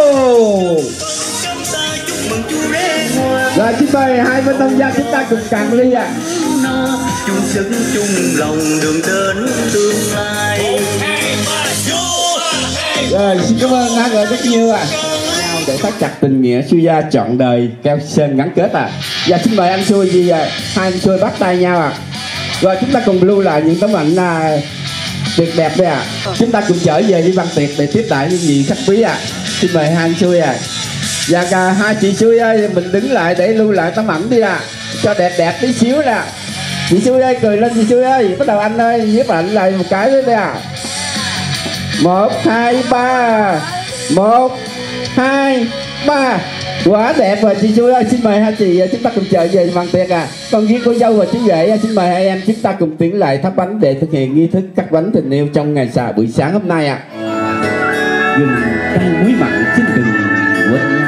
Rồi chúng tôi hai bên thông gia chúng ta cùng cạn ly à. Chung sức chung lòng đường đến tương lai. Rồi xin cảm ơn hai người rất nhiều à. Để thắt chặt tình nghĩa xuôi gia trọn đời keo sơn gắn kết à. Và xin mời anh Xuôi gì à, hai anh Xuôi bắt tay nhau à. Rồi chúng ta cùng lưu lại những tấm ảnh à, tuyệt đẹp đây à. Chúng ta cùng trở về đi văn tiệc để tiếp đãi những vị khách quý à. Xin mời hai anh Xuôi à. Và cả hai chị Xuôi ơi, mình đứng lại để lưu lại tấm ảnh đi à, cho đẹp đẹp tí xíu nè. Chị Xuôi ơi, cười lên chị Xuôi ơi. Bắt đầu anh ơi, giúp ảnh lại một cái nữa đây à. Một, hai, ba. Một, hai, ba. Quá đẹp rồi chị Xuôi ơi. Xin mời hai chị chúng ta cùng trở về bàn tiệc à. Còn riêng cô dâu và chú rể xin mời hai em chúng ta cùng tiến lại thắp bánh để thực hiện nghi thức cắt bánh tình yêu trong ngày xà buổi sáng hôm nay ạ. Gừng cay muối mặn xin đừng quên.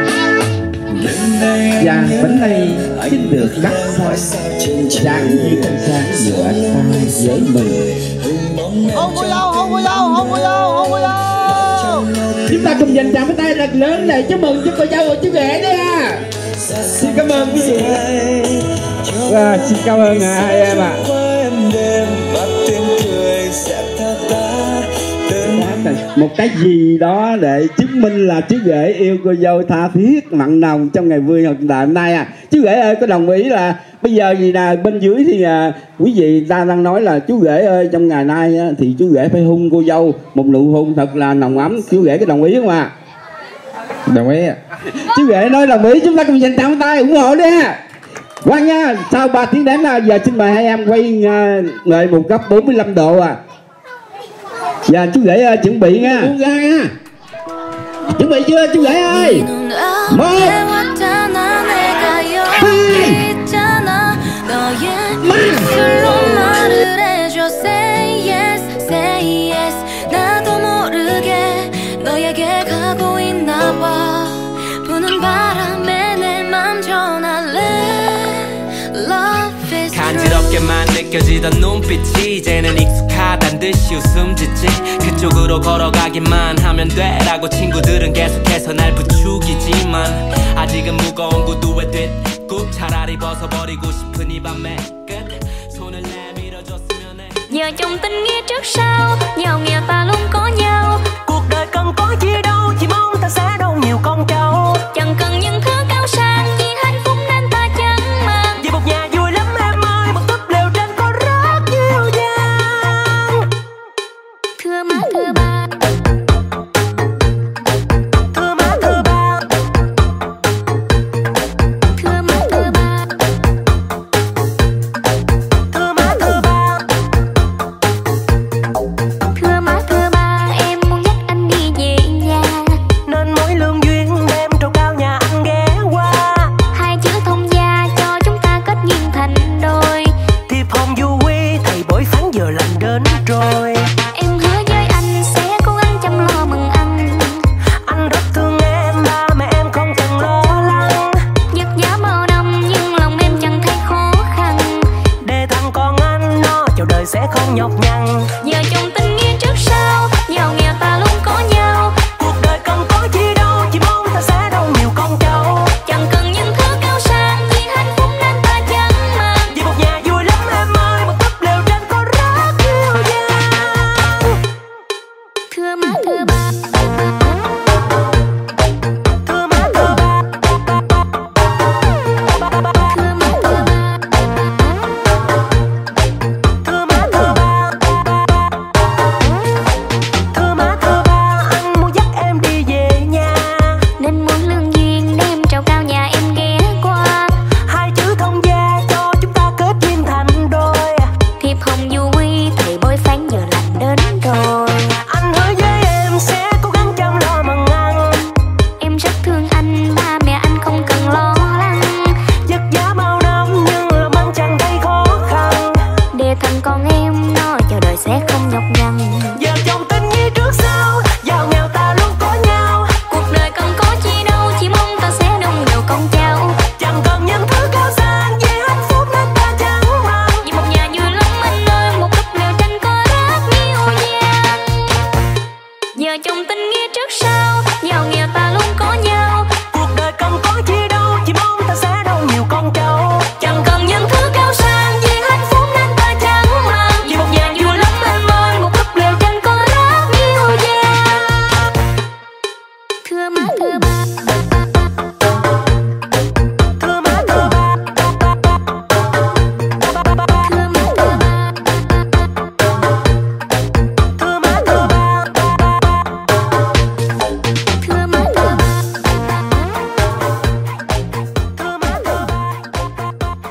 Và bánh này xin được cắt xa dạng như con sáng giữa ta với mình. Hôn cô dâu, hôn cô dâu, hôn cô dâu, hôn cô dâu. Chúng ta cùng dành tràng với tay thật lớn để chúc mừng cho cô dâu và chú rể đấy à. Xin cảm ơn quý vị. Và xin cảm ơn hai em ạ. một cái gì đó để chứng minh là chú rể yêu cô dâu tha thiết mặn nồng trong ngày vui hôm đại hôm nay à. Chú rể ơi có đồng ý là bây giờ gì nè, bên dưới thì à, quý vị ta đang nói là chú rể ơi trong ngày nay á, thì chú rể phải hôn cô dâu một nụ hôn thật là nồng ấm. Chú rể có đồng ý không ạ? À? Đồng ý. Chú rể nói đồng ý, chúng ta cùng dành tặng tay ủng hộ đi ha. Qua nha, sau ba tiếng đếm là giờ xin mời hai em quay uh, ngợi một góc bốn mươi lăm độ à. Giờ chú rể uh, chuẩn bị nha. Uống ra nha. Chuẩn bị chưa chú rể ơi? Một hai 간지럽게만 느껴지던 눈빛이 이제는 익숙하단 듯이 웃음 짓지. 그쪽으로 걸어가기만 하면 돼라고 친구들은 계속해서 날 부추기지만 아직은 무거운 구두에 뒷꾹 차라리 벗어버리고 싶은 이 밤의 끝 손을 내밀어줬으면 해. Giờ trong tình nghĩa trước sau, giàu nghèo ta luôn có nhau. Cuộc đời cần có gì đâu, chỉ mong ta sẽ đâu nhiều con cháu. Chẳng cần những thứ cao sang, vì hạnh phúc nên ta chẳng màng. Vì một nhà vui lắm em ơi, một túp lều tranh có rất nhiều gian. Thưa má thưa ba, thưa má thưa ba, thưa má thưa ba, thưa má thưa ba, thưa má thưa ba, em muốn dắt anh đi về nhà. nên mỗi lương duyên đem trầu cao nhà anh ghé qua. Hai chữ thông gia cho chúng ta kết duyên thành đôi. Thiệp hồng du quy thầy bói phán giờ lành đến rồi. Em hứa với anh sẽ cố gắng chăm lo mừng anh. Anh rất thương em, ba mẹ em không cần lo lắng. Vất vả bao năm nhưng lòng em chẳng thấy khó khăn. Để thằng con anh nó chào đời sẽ không nhọc nhằn. Giờ trong tình nghĩa trước sau, giàu nghèo ta luôn có nhau. Cuộc đời cần có gì đâu, chỉ mong ta sẽ đâu nhiều con cháu. Chẳng cần những thứ cao sang, vì hạnh phúc nên ta chẳng màng. Vì một nhà vui lắm em ơi, một túp lều tranh có rất nhiều gian. Thưa má thưa ba, Thưa má thưa ba, thưa má thưa ba, thưa má thưa ba, thưa má thưa ba, anh muốn dắt em đi về nhà. nên muốn lương duyên đem trầu cao nhà em ghé qua. Hai chữ thông gia cho chúng ta kết duyên thành đôi. Thiệp hồng du quy thầy bói phán giờ lành đến rồi. Anh hứa với em sẽ cố gắng chăm lo mừng anh. Em rất thương anh, ba mẹ anh không cần lo lắng. Vất vả bao năm nhưng lòng anh chẳng thấy khó khăn. Để thằng con em nó chờ đời sẽ không nhọc nhằn. Giờ trong tình nghĩa trước sau, giàu nghèo ta luôn có nhau. Cuộc đời cần có chi đâu, chỉ mong ta sẽ đông nhiều con cháu. Chẳng cần những thứ cao sang, vì hạnh phúc nên ta chẳng màng. Vì một nhà vui lắm anh ơi, một túp lều tranh có rất nhiều gian. Giờ trong tình nghĩa trước sau, giàu nghèo ta luôn có nhau. Cuộc đời cần có gì đâu, chỉ mong ta sẽ đâu nhiều con cháu. Chẳng cần những thứ cao sang, vì hạnh phúc nên ta chẳng màng. Vì một nhà vui lắm anh ơi, một túp lều tranh có rất nhiều gian. Thưa má thưa ba, Thưa má thưa ba, thưa má thưa ba, thưa má thưa ba, thưa má thưa ba. thưa má thưa ba.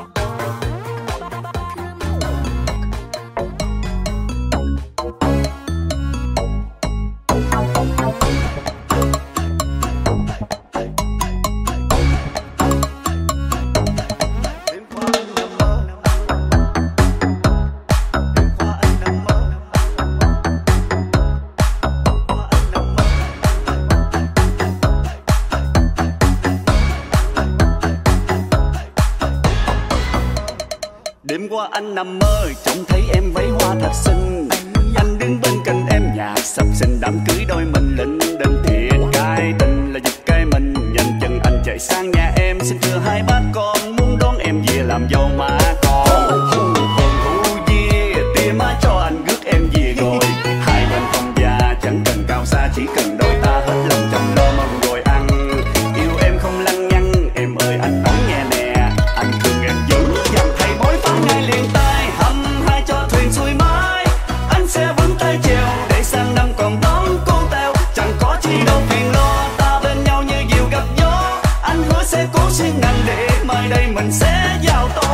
Đêm qua anh nằm mơ trông thấy em váy hoa thật xinh. Anh đứng bên cạnh em nhạc sập sình, đám cưới đôi mình lĩnh đinh thiệt cái tình là giật cái mình. Nhanh chân anh chạy sang nhà em xin thưa hai bác con muốn đón em về làm dâu má con. Hù hù yeah, tia má cho anh rước em về rồi. Hai bên thông gia chẳng cần cả xa, chỉ cần đôi ta hết lòng chăm lo mong rồi ăn. Yêu em không lăng nhăng, em ơi anh nói nghe nè, anh thương em dữ dằn thầy bói phá ngay liền tay, hăm hai cho thuyền xuôi mãi. Anh sẽ vững tay chèo để sang năm còn đón cô tèo, chẳng có chi đâu phiền lo, ta bên nhau như diều gặp gió. Anh hứa sẽ cố siêng năng để mai đây mình sẽ giàu to.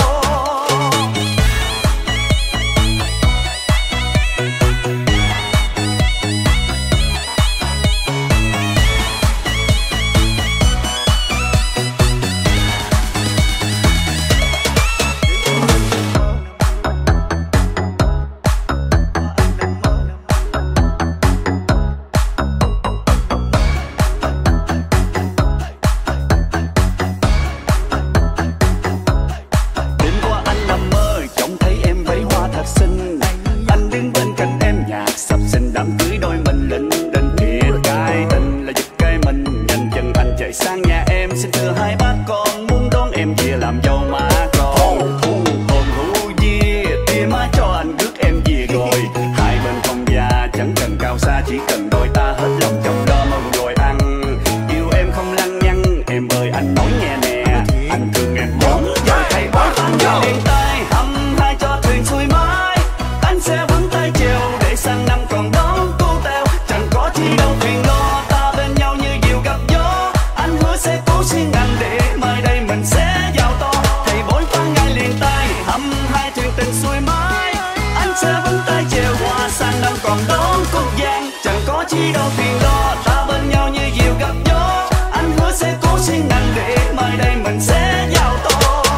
Sang nhà em xin thưa hai bác con muốn đón em về làm dâu má con. Hồn hữu duyên tia má cho anh rước em về rồi. Hai bên không già chẳng cần cao xa, chỉ cần đôi ta hết lòng chăm lo mong rồi ăn. Yêu em không lăng nhăng, em ơi anh nói nghe nè, anh thương em món giờ thầy bói phán ngay liền tay, hăm hai cho thuyền xuôi mãi. Anh sẽ vững tay chèo để sang năm còn đón cô tèo, chẳng có chi đâu phiền lo, ta bên nhau như diều gặp gió. Anh hứa sẽ cố siêng năng để mai đây mình sẽ giàu to. Thầy bói phá ngay liền tay, hăm hai thuyền tình xuôi mãi. Anh sẽ vững tay chèo qua sang năm còn đón cúc giang, chẳng có chi đâu phiền lo, ta bên nhau như diều gặp gió. Anh hứa sẽ cố siêng năng để mai đây mình sẽ giàu to.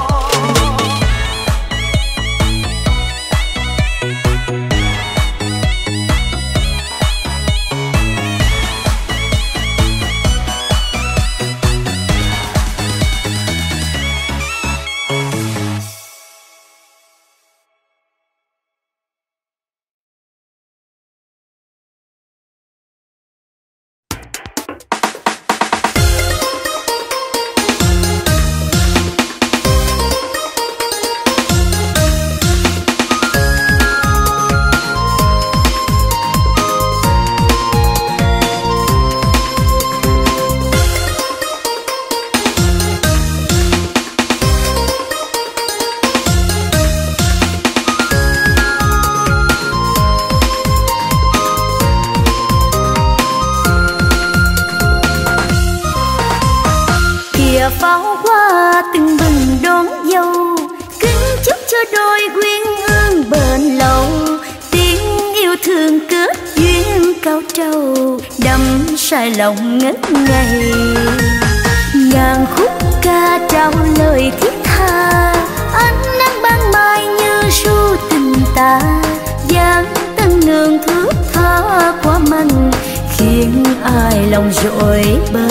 Pháo hoa từng bừng đón dâu, kính chúc cho đôi quyến hương bền lâu. Tiếng yêu thương kết duyên cao trầu, đắm say lòng ngất ngây. Ngàn khúc ca trao lời thiết tha, ánh nắng ban mai như ru tình ta. Dáng tân nương thước tha quá manh, khiến ai lòng rội bờ.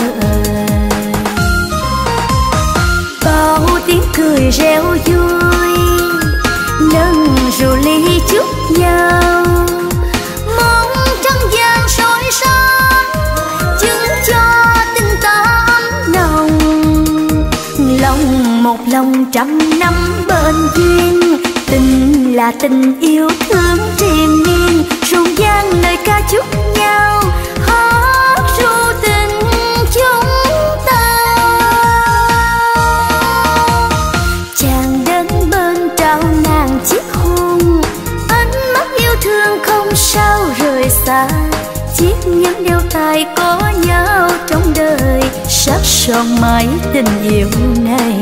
Bao tiếng cười reo vui, nâng rượu ly chúc nhau. Mong trăng vàng soi sáng, chứng cho tình ta ấm nồng. Lòng một lòng trăm năm bên duyên, tình là tình yêu thương triền miên. Rộn ràng lời ca chúc nhau, hát ru tình chúng ta. Chàng đến bên trao ngàn chiếc hôn, ánh mắt yêu thương không sao rời xa. Chiếc nhẫn đeo tay có nhau trong đời, sắc son mãi tình yêu này.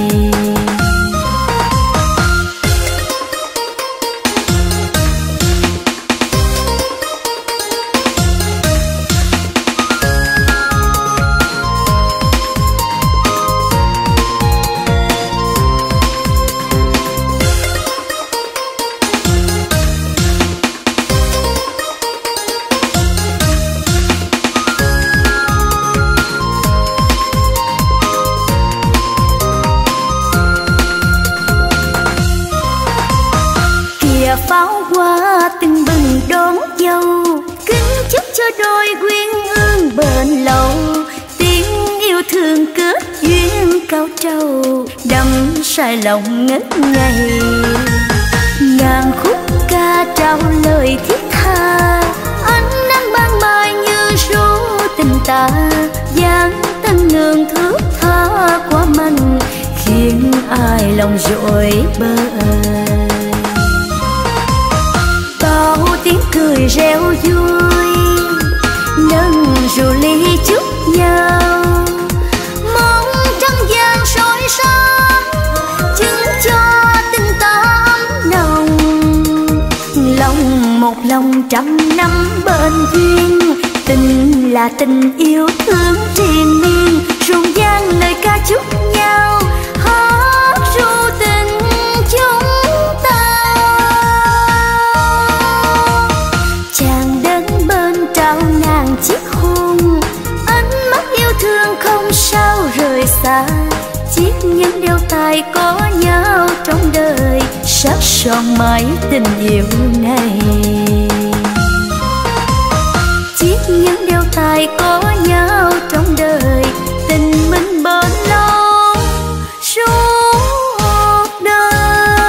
Pháo hoa từng bừng đón dâu, kính chúc cho đôi quyến hương bền lâu. Tiếng yêu thương kết duyên cao trầu, đắm say lòng ngất ngây. Ngàn khúc ca trao lời thiết tha, ánh nắng ban mai như ru ai lòng rối bời. Bao tiếng cười reo vui nâng rượu ly chúc nhau, mong trăng vàng soi sáng chứng cho tình ta ấm nồng. Lòng một lòng trăm năm bên duyên, tình là tình yêu thương triền miên. Rộn vang lời ca chúc nhau, hát ru tình chúng ta. Chàng đến bên trao ngàn chiếc hôn, ánh mắt yêu thương không sao rời xa. Chiếc nhẫn đeo tay có nhau trong đời, sắc son mãi tình yêu này. Chiếc nhẫn đeo tay có nhau trong đời, tình mình bền lâu suốt đời.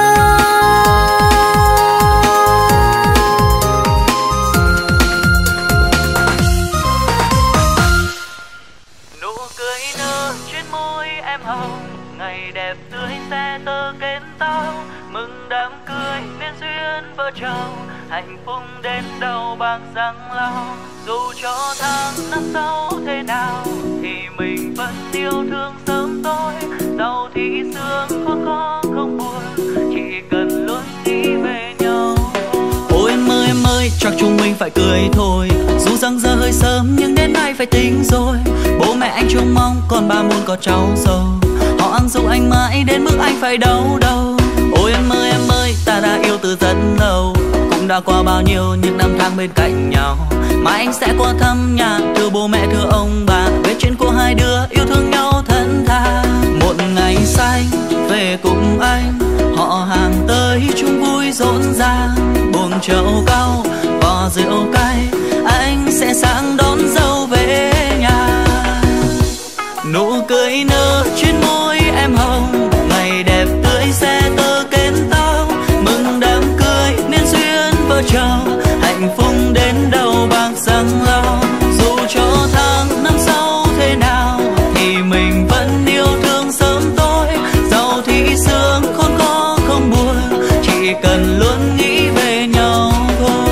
Nụ cười nở trên môi em hồng, ngày đẹp tươi xe tơ kết tóc. Mừng đám cưới nên duyên vợ chồng, hạnh phúc đến đâu bạc răng lao. Dù cho tháng năm sau thế nào thì mình vẫn yêu thương sớm tối. Giàu thì sương khó khó không buồn, chỉ cần luôn nghĩ về nhau. Ôi em ơi em ơi, chắc chúng mình phải cười thôi. Dù rằng giờ hơi sớm nhưng đến nay phải tính rồi. Bố mẹ anh trông mong còn ba muốn có cháu dâu. Họ ăn dụ anh mãi đến mức anh phải đau đầu. Ôi em ơi em ơi, ta đã yêu từ rất lâu, cũng đã qua bao nhiêu những năm tháng bên cạnh nhau. Mà anh sẽ qua thăm nhà, thưa bố mẹ thưa ông bà, về chuyện của hai đứa yêu thương nhau thân tha. Một ngày xanh về cùng anh, họ hàng tới chung vui rộn ràng. Buồng trầu cau, vò rượu cay, anh sẽ sang đón dâu về nhà. Nụ cười nở trên môi em hồng, ngày đẹp tươi xe tơ kết tóc. Mừng đám cưới nên duyên vợ chồng, hạnh phúc đến đâu bạc răng lao. Dù cho tháng năm sau thế nào thì mình vẫn yêu thương sớm tối. Giàu thì sương khốn khó không buồn, chỉ cần luôn nghĩ về nhau thôi.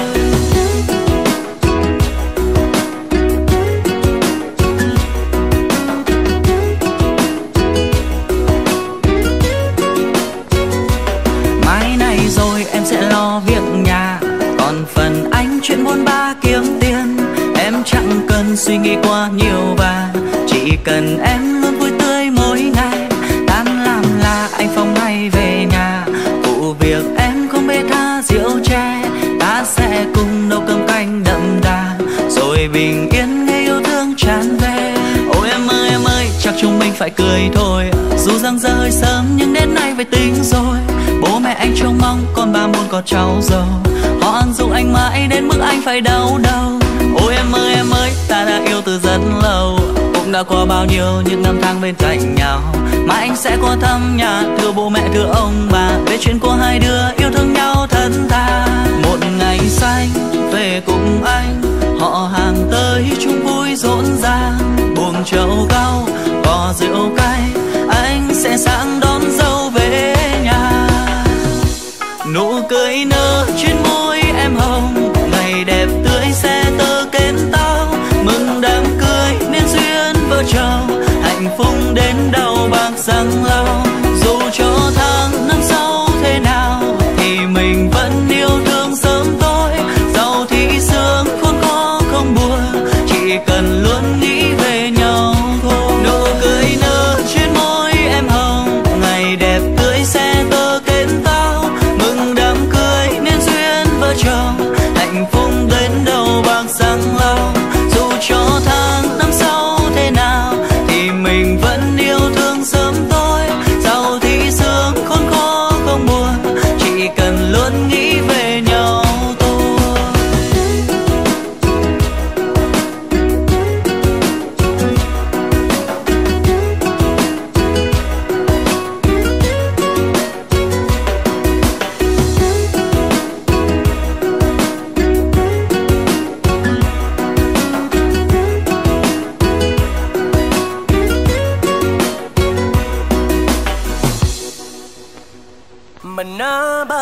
Mai này rồi em sẽ lo việc nhà, còn phần anh chuyện buôn ba kiếm tiền. Em chẳng cần suy nghĩ quá nhiều và chỉ cần em luôn vui tươi mỗi ngày. Tan làm là anh phóng ngay về nhà, vụ việc em không bê tha rượu chè. Ta sẽ cùng nấu cơm canh đậm đà, rồi bình yên ngày yêu thương tràn về. Ôi em ơi em ơi, chắc chúng mình phải cười thôi. Dù rằng giờ hơi sớm nhưng đến nay phải tính rồi. Bố mẹ anh trông mong còn ba muốn có cháu dâu. Họ ăn dụ anh mãi đến mức anh phải đau đầu. Ôi em ơi em ơi, ta đã yêu từ rất lâu, cũng đã qua bao nhiêu những năm tháng bên cạnh nhau. Mà anh sẽ qua thăm nhà, thưa bố mẹ thưa ông bà, về chuyện của hai đứa yêu thương nhau thân tha. Một ngày xanh về cùng anh, họ hàng tới chung vui rộn ràng. Buồng trầu cau, vò rượu cay, anh sẽ sang đón dâu về nhà. Nụ cười nở trên môi em hồng, ngày đẹp tươi xe tơ kết tóc. Mừng đám cưới nên duyên vợ chồng, hạnh phúc đến đâu bạc răng lao. Dù cho tháng năm sau thế nào thì mình vẫn yêu thương sớm tối. Giàu thì sương khốn khó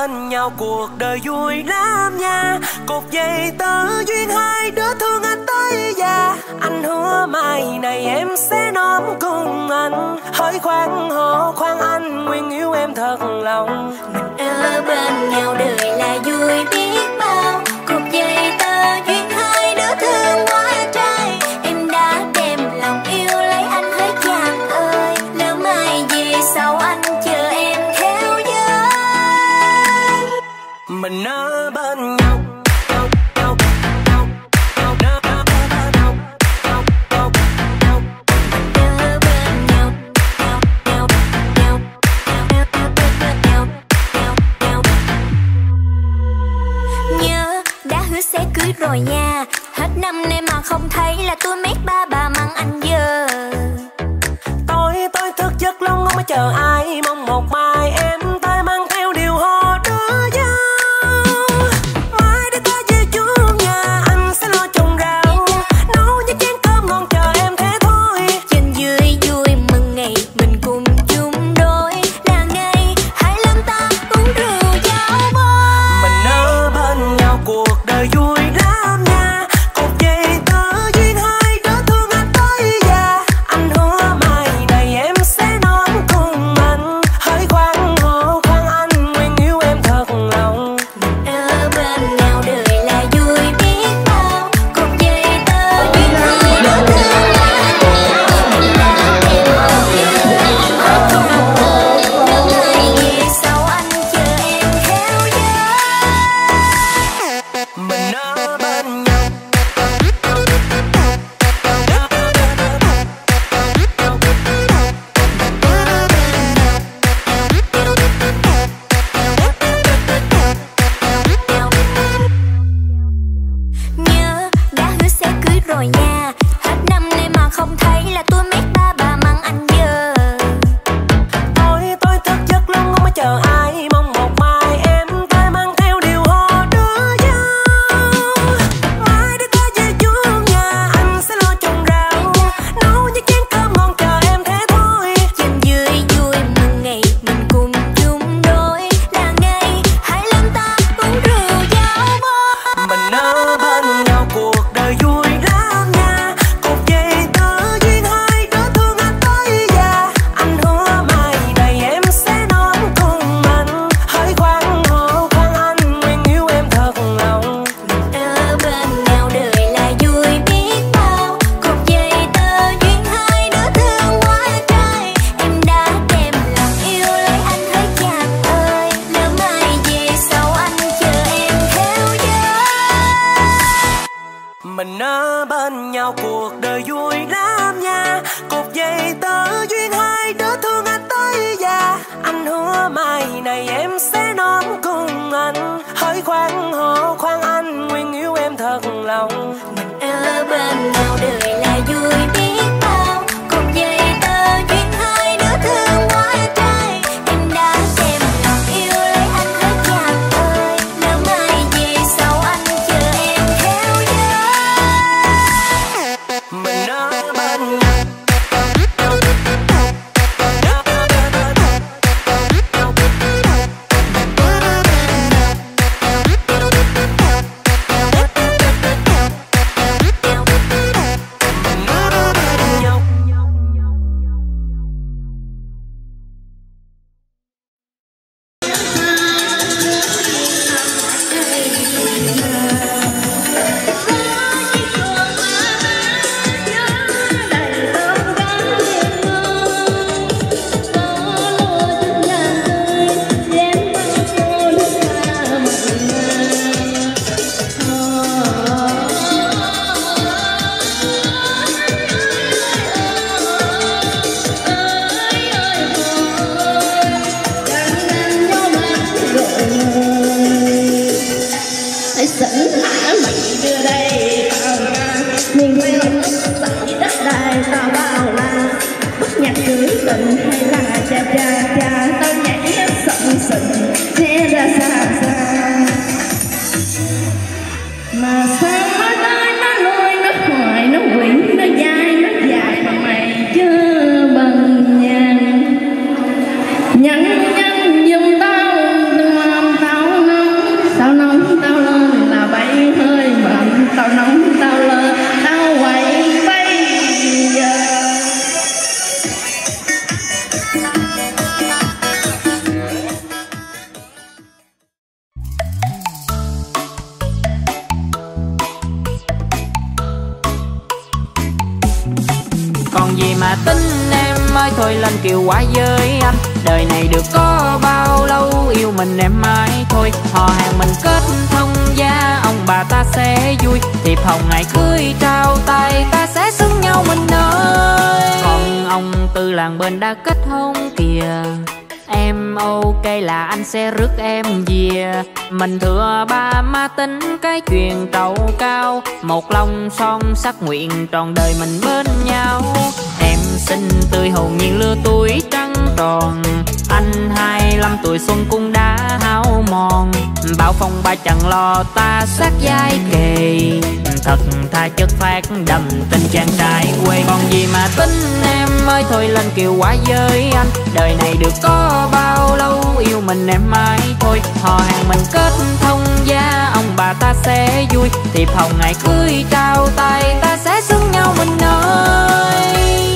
bên nhau cuộc đời vui lắm nha. Cột dây tơ duyên hai đứa thương anh tới già. Anh hứa mai này em sẽ nóm cùng anh. Hỡi khoan hò khoan anh nguyện yêu em thật lòng. Mình ở bên nhau đời là vui biết bao. Cột dây tơ duyên hai đứa thương quá trai. Em đã đem lòng yêu lấy anh hỡi chàng ơi. Lỡ mai về sau anh chờ em theo gió. Mình ở bên nhau. Sẽ cưới rồi nha. Hết năm nay mà không thấy là tôi mét ba bà mắng anh giờ. Tôi tôi thức giấc lâu ngóng mới chờ ai. Mong một mai em tay mang theo điều hò đưa nhau. Mai để ta về chuông nhà anh sẽ lo trồng rau. Nấu những chén cơm ngon chờ em thế thôi. Trên dưới vui mừng ngày mình cùng chung đôi. Là ngày hai lâm ta uống rượu giao bôi. Mình ở bên nhau cuộc đời vui lắm nha. Cột dây tơ duyên hai đứa thương anh tới già. Anh hứa mai này em sẽ nóm cùng anh. Hỡi khoan hò khoan anh nguyện yêu em thật lòng. Mình ở bên nhau đời là vui biết bao. Cột dây tơ duyên hai đứa thương anh tới già. Lỡ mai về sau anh chờ em theo gió. Mình ở bên nhau. Nhớ đã hứa sẽ cưới rồi nha. Hết năm nay mà không thấy là tôi mét ba bà mắng anh giờ. Tôi tôi thức giấc lâu ngóng mới chờ ai. Mong một mai em tay mang theo điều hò đưa nhau. Mai để ta về chuông nhà anh sẽ lo trồng rau. Nấu những chén cơm ngon chờ em thế thôi. Trên dưới vui mừng ngày mình cùng chung đôi. Là ngày hai lâm ta uống rượu giao bôi. Mình ở bên nhau cuộc đời vui lắm nha. Cột dây tơ duyên hai đứa thương anh tới già. Anh hứa mai này em sẽ nóm cùng anh. Hỡi khoan hò khoan anh nguyện yêu em thật lòng. Ở bên nhau đời là vui biết bao. Cột dây tơ duyên hai đứa thương quá trai. Em đã đem lòng yêu lấy anh hỡi chàng ơi. Lỡ mai về sau anh chờ em theo gió. Mình ở bên nhau cuộc đời vui lắm nha. Cột dây tơ duyên hai đứa thương anh tới già. Anh hứa mai này em sẽ nóm cùng anh. Hỡi khoan hò khoan anh nguyện yêu em thật lòng. Ở bên nhau đời là vui biết bao. Cột dây tơ duyên hai đứa thương quá trai. Em đã đem lòng yêu lấy anh hỡi chàng ơi. Lỡ mai về sau anh chờ em theo gió. Mình ở bên nhau. còn gì mà tính em ơi, thôi lên kiều quá với anh. Đời này được có bao lâu yêu mình em mãi thôi. Họ hàng mình kết thông gia, ông bà ta sẽ vui. Thiệp hồng ngày cưới trao tay, ta sẽ xứng nhau mình ơi. Còn ông Tư làng bên đã kết hôn kìa, em ok là anh sẽ rước em về. Mình thừa ba má tính cái chuyện trầu cao, một lòng son sắc nguyện tròn đời mình bên nhau. Em xinh tươi hồn nhiên lứa tuổi trắng tròn, anh hai lăm tuổi xuân cũng đã hao mòn. Bao phong ba chẳng lo ta sát vai kề, thật tha chất phát đậm tình chàng trai quê. Còn gì mà tính em ơi, thôi lên kiều quá với anh. Đời này được có bao lâu yêu mình em mãi thôi. Họ hàng mình kết thông gia, ông bà ta sẽ vui. Thiệp hồng ngày cưới trao tay, ta sẽ xứng nhau mình ơi.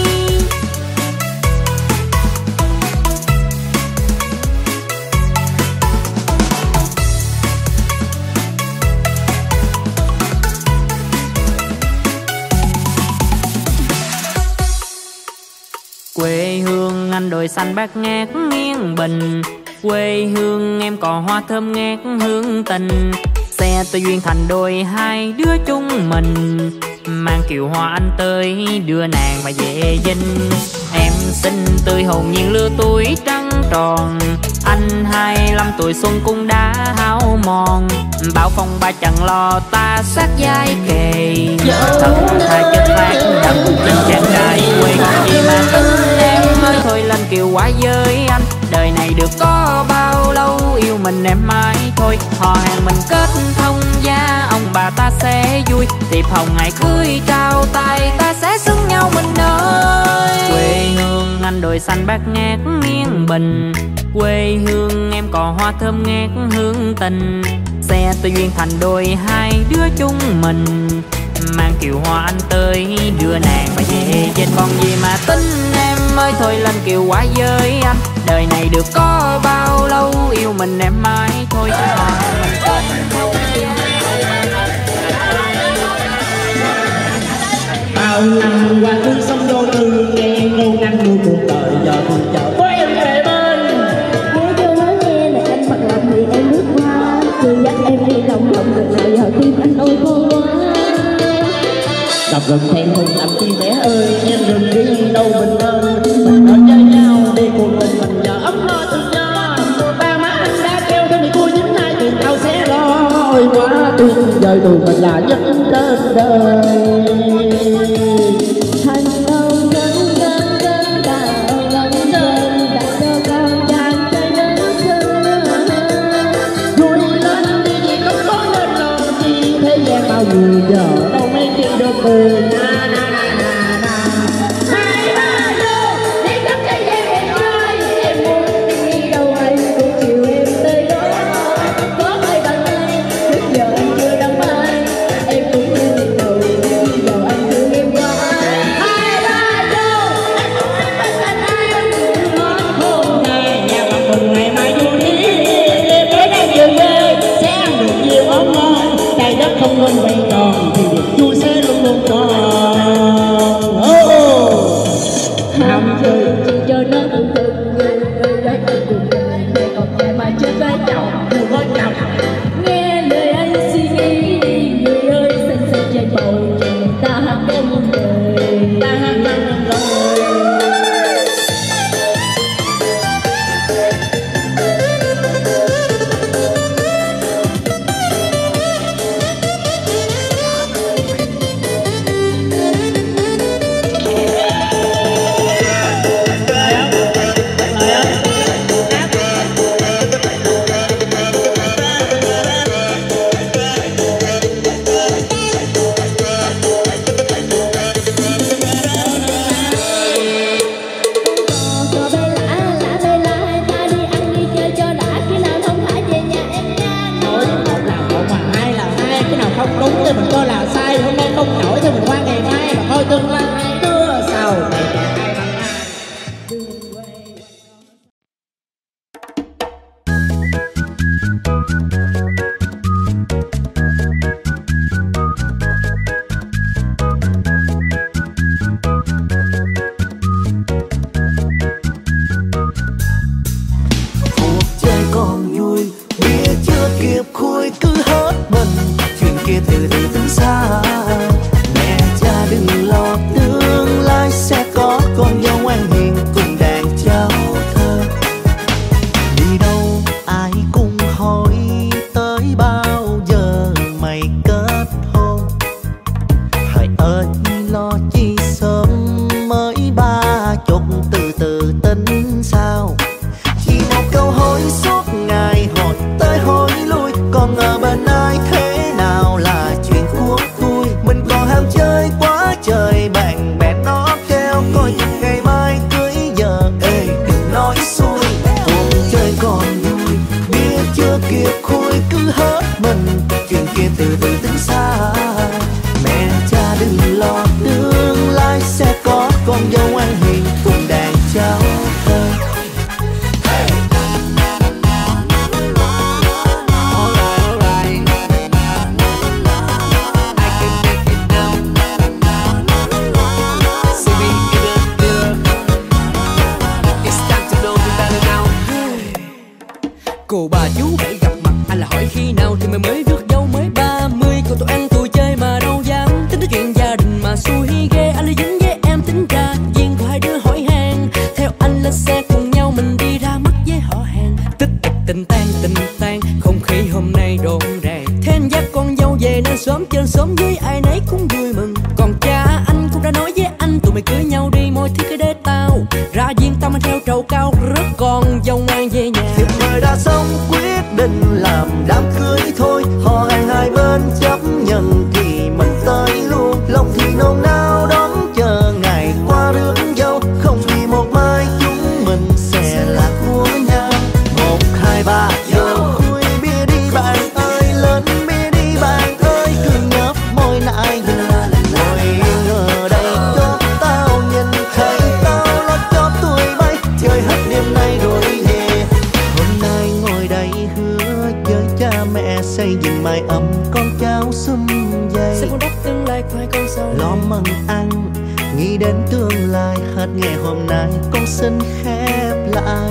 Quê hương anh đồi xanh bát ngát nghiêng bình, quê hương em còn hoa thơm ngát hương tình. Xe tôi duyên thành đôi hai đứa chúng mình, mang kiều hoa anh tới đưa nàng mà về dinh. Em xinh tươi hồn nhiên lứa tuổi trắng tròn, anh hai lăm tuổi xuân cũng đã hao mòn. Bao phong ba chẳng lo ta sát vai kề, thật tha chất phát đậm tình chàng trai quê. Còn gì mà tính em ơi, thôi lên kiều quá với anh. Đời này được có bao lâu yêu mình em mãi thôi. Họ hàng mình kết thông gia, ông bà ta sẽ vui. Thiệp hồng ngày cưới trao tay, ta sẽ xứng nhau mình ơi. Quê hương anh đồi xanh bát ngát nghiêng bình, quê hương em còn hoa thơm ngát hương tình. Xe tôi duyên thành đôi hai đứa chúng mình, mang kiều hoa anh tới đưa nàng mà về trên. Còn gì mà tính em ơi, thôi lên kiều quá với anh. Đời này được có bao lâu yêu mình em mãi thôi. Bao năm qua thương sống vô tư, nghe nô năn nuôi cuộc đời giờ thương chờ với em về bên. Hãy cho nói nghe là anh mặt lòng thì em bước qua, cứ dắt em đi lòng lòng gần nào giờ tim anh ôi cô quá. Đọc gần thèm hùng làm chi vẻ ơi, em đừng đi đâu mình ơi. Mình ở chơi nhau đi cùng mình, mình giờ ấm lo thương nhau. Ba má anh đã kêu thôi thì cô dính hai tiền tao sẽ lo. Ôi quá tuyệt vời, tụi mình là nhất trên đời. Thành công gắn gắn gắn tạo lòng dân, đã cho con chàng trai lớn xưa. Vui lên đi vì không có nên lo chi, thế gian bao nhiêu giờ đâu mấy khi được cười. Na na na na na. Hai ba vô đi khắp thế gian em ơi, em muốn đi đâu anh cũng chiều em tới đó. Có ai bằng ai, trước giờ anh chưa đắm ai, em cũng như lần đầu bây giờ anh thương em quá. Hai ba vô anh muốn đến bên cạnh anh, Nói hôm nay nhà mặt mừng ngày mai vui đi. Đêm tới đây về quê sẽ ăn được nhiều món ngon, trái đất không ngừng quay tròn thì niềm vui sẽ luôn luôn còn. ham chơi chỉ cho nó từng từng người người gái tôi cùng mình để còn ngày mai chưa tới chồng đừng có chồng. Nghe lời anh suy nghĩ đi người ơi, xanh xanh trên bầu trời ta hát có một đời, ta hát mang lời. Không đúng thì mình coi là sai, hôm nay không nổi thì mình qua ngày mai, mà thôi tương lai hai đứa sau này càng ai bằng ai. thời lo chi sớm mới ba chục từ từ tính sao. Chỉ một câu hỏi suốt ngày hỏi tới hỏi lui, còn ở bên ai thế nào là chuyện của tôi. Mình còn ham chơi quá trời, bạn bè nó kêu coi chừng ngày mai cưới giờ. Ê đừng nói xui, cuộc chơi còn vui, bia chưa kịp khui cứ hết mình, chuyện kia từ từ tính xa. Mẹ cha đừng lo, tương lai sẽ có con dâu ăn hiền cùng đàn cháu thơ. Cô bà chú hãy gặp mặt anh là hỏi khi nào thì mày mới rước dâu mới ba mươi. Cô tụi ăn tụi chơi mà đâu dám tính tới chuyện gia đình mà xui ghê. Anh là dính với em tính ra duyên của hai đứa hỏi hàng. Theo anh lên xe cùng nhau mình đi ra mắt với họ hàng. Tích tịch tình tan tình tan không khí hôm nay rộn ràng. Thế anh dắt con dâu về nên sớm trên sớm với ai nấy cũng vui mừng. Còn cha anh cũng đã nói với anh tụi mày cưới nhau đi mọi thứ cái để tao ra duyên tao mang theo trầu cao rước con dâu mang về nhà. Người đã xong quyết định làm đám cưới thôi, họ hàng hai bên chấp nhận thì mình tới luôn. Lòng thì nôn nao đón chờ ngày qua rước dâu, không vì một mai chúng mình sẽ là của nhau. Một hai ba vô khui bia đi bạn ơi, lên bia đi bạn ơi, cứ nhấp môi lại ngồi ngờ đây cho tao nhìn thấy tao lót cho tuổi bay chơi hết đêm nay rồi về. Hôm nay ngồi đây hứa với cha mẹ xây dựng mái ấm con cháu sum vầy, sẽ con đất tương lai khoai con sau lo mừng ăn nghĩ đến tương lai. Hết ngày hôm nay con xin khép lại.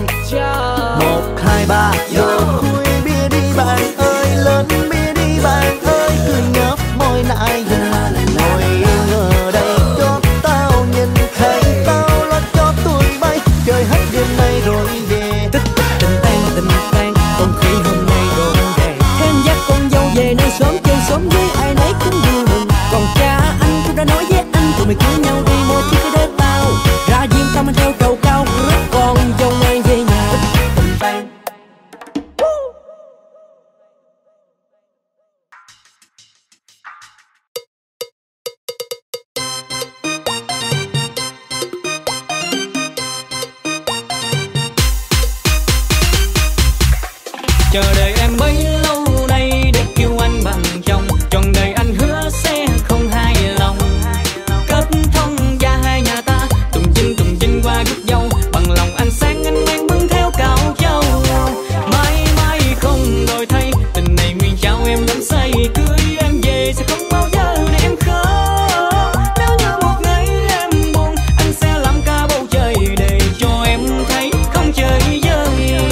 Một hai ba vô khui bia đi bạn ơi, lên bia đi bạn ơi, cứ nhấp môi lại ngồi ngờ đây cho tao nhìn thấy tao lo cho tuổi bay chơi hết đêm nay rồi về. Tích tích tình tan tình tan không khí hôm nay rộn ràng. Thế anh dắt con dâu về nên sớm chơi sớm với ai nấy cũng vui mừng. Còn cha anh cũng đã nói với anh tụi mày cưới nhau đi mọi thứ cái để tao ra duyên tao mang theo trầu cao rước con dâu mang về nhà. Tình tan chờ đợi em bấy lâu nay để kêu anh bằng chồng. Trọn đời anh hứa sẽ không hài lòng. Kết thông gia hai nhà ta tùng chinh tùng chinh qua rước dâu. Bằng lòng anh sáng anh mang bưng theo cạo châu. Mãi mãi không đổi thay tình này nguyện trao em đắm say. Cưới em về sẽ không bao giờ để em khóc. Nếu như một ngày em buồn anh sẽ làm cả bầu trời để cho em thấy không chơi vơi.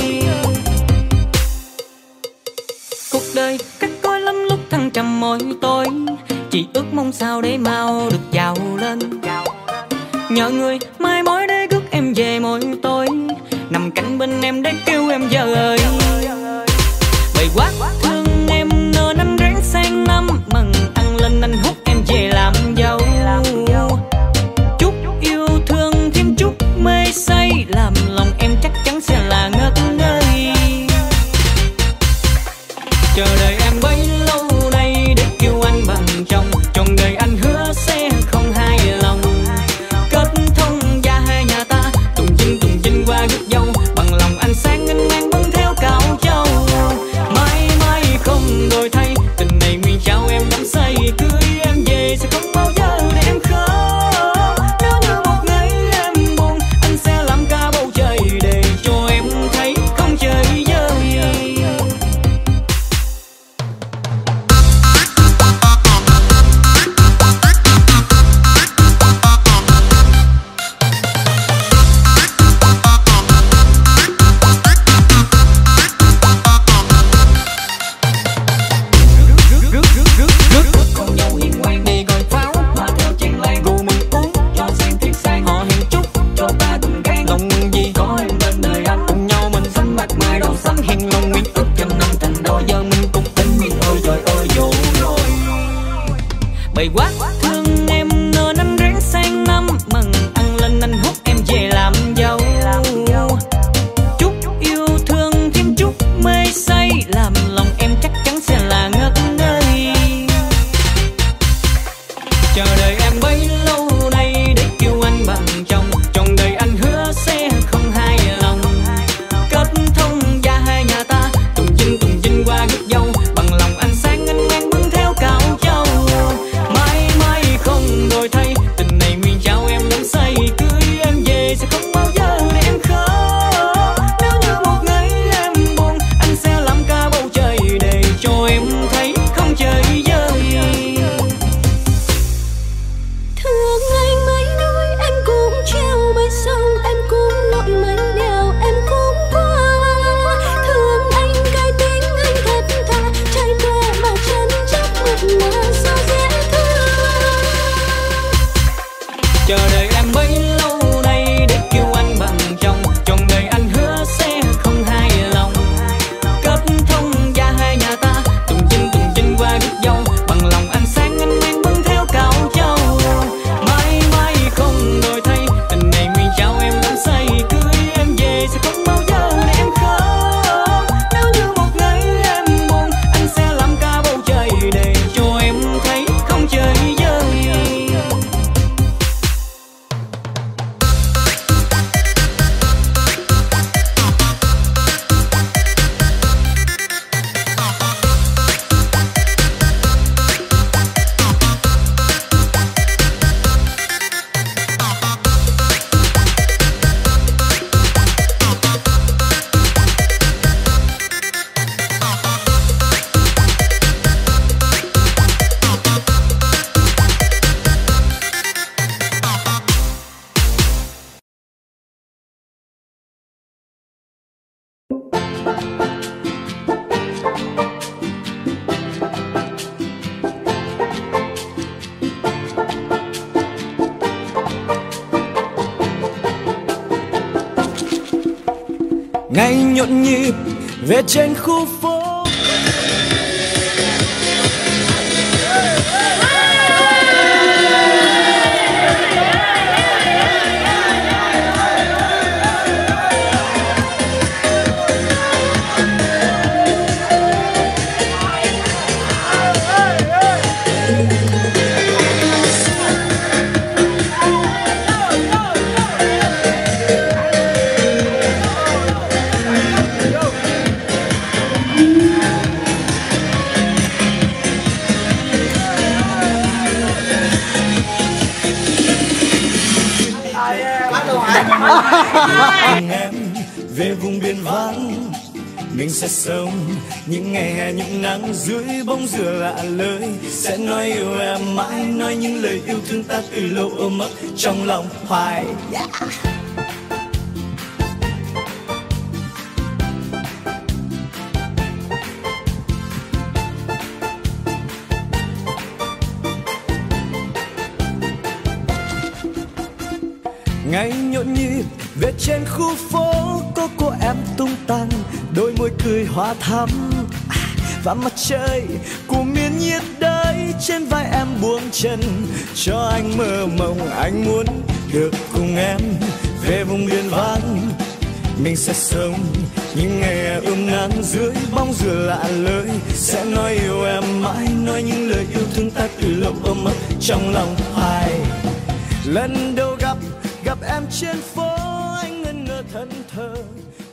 Cuộc đời cắt côi lắm lúc thăng trầm mỗi tối, chỉ ước mong sao để mau được giàu lên. Nhờ người mai mối để rước em về mỗi tối, nằm cạnh bên em để kêu em vợ ơi. Bày quá thương em nên anh ráng sang năm mừng ăn lên anh hút em về làm dâu. Chút yêu thương thêm chút mê say, làm lòng em chắc chắn sẽ là ngất ngây. Chờ đợi em bấy lâu nay để kêu anh bằng chồng. Trọn đời anh hứa sẽ không hài lòng. Kết thông gia hai chờ đợi em bấy lâu nay để kêu anh bằng chồng. Chồng đời anh hứa sẽ không hài lòng. Kết thông gia hai nhà ta, tùng chinh tùng chinh qua rước dâu. Bằng lòng anh sáng anh mang bưng theo cạo châu. Mãi mãi không đổi thay, tình này nguyện trao em đắm say. Cưới em về sẽ không bao giờ để em khóc. Nếu như một ngày em buồn, anh sẽ làm cả bầu trời để cho em thấy không chơi vơi. Ngày nhộn nhịp về trên khu phố. Cùng em về vùng biên vắng, mình sẽ sống những ngày hè những nắng dưới bóng dừa lạ lời. Sẽ nói yêu em mãi, nói những lời yêu thương ta từ lâu ôm ấp trong lòng hoài. Yeah. Ngày nhộn nhịp về trên khu phố, có cô em tung tăng, đôi môi cười hoa thắm à, và mặt trời của miền nhiệt đới trên vai em buông chân cho anh mơ mộng. Anh muốn được cùng em về vùng biên vắng, mình sẽ sống những ngày ươm nắng dưới bóng dừa lạ lời. Sẽ nói yêu em mãi, nói những lời yêu thương ta từ lâu ôm ấp trong lòng hoài. Lần đầu gặp gặp em trên phố, anh ngẩn ngơ thẫn thờ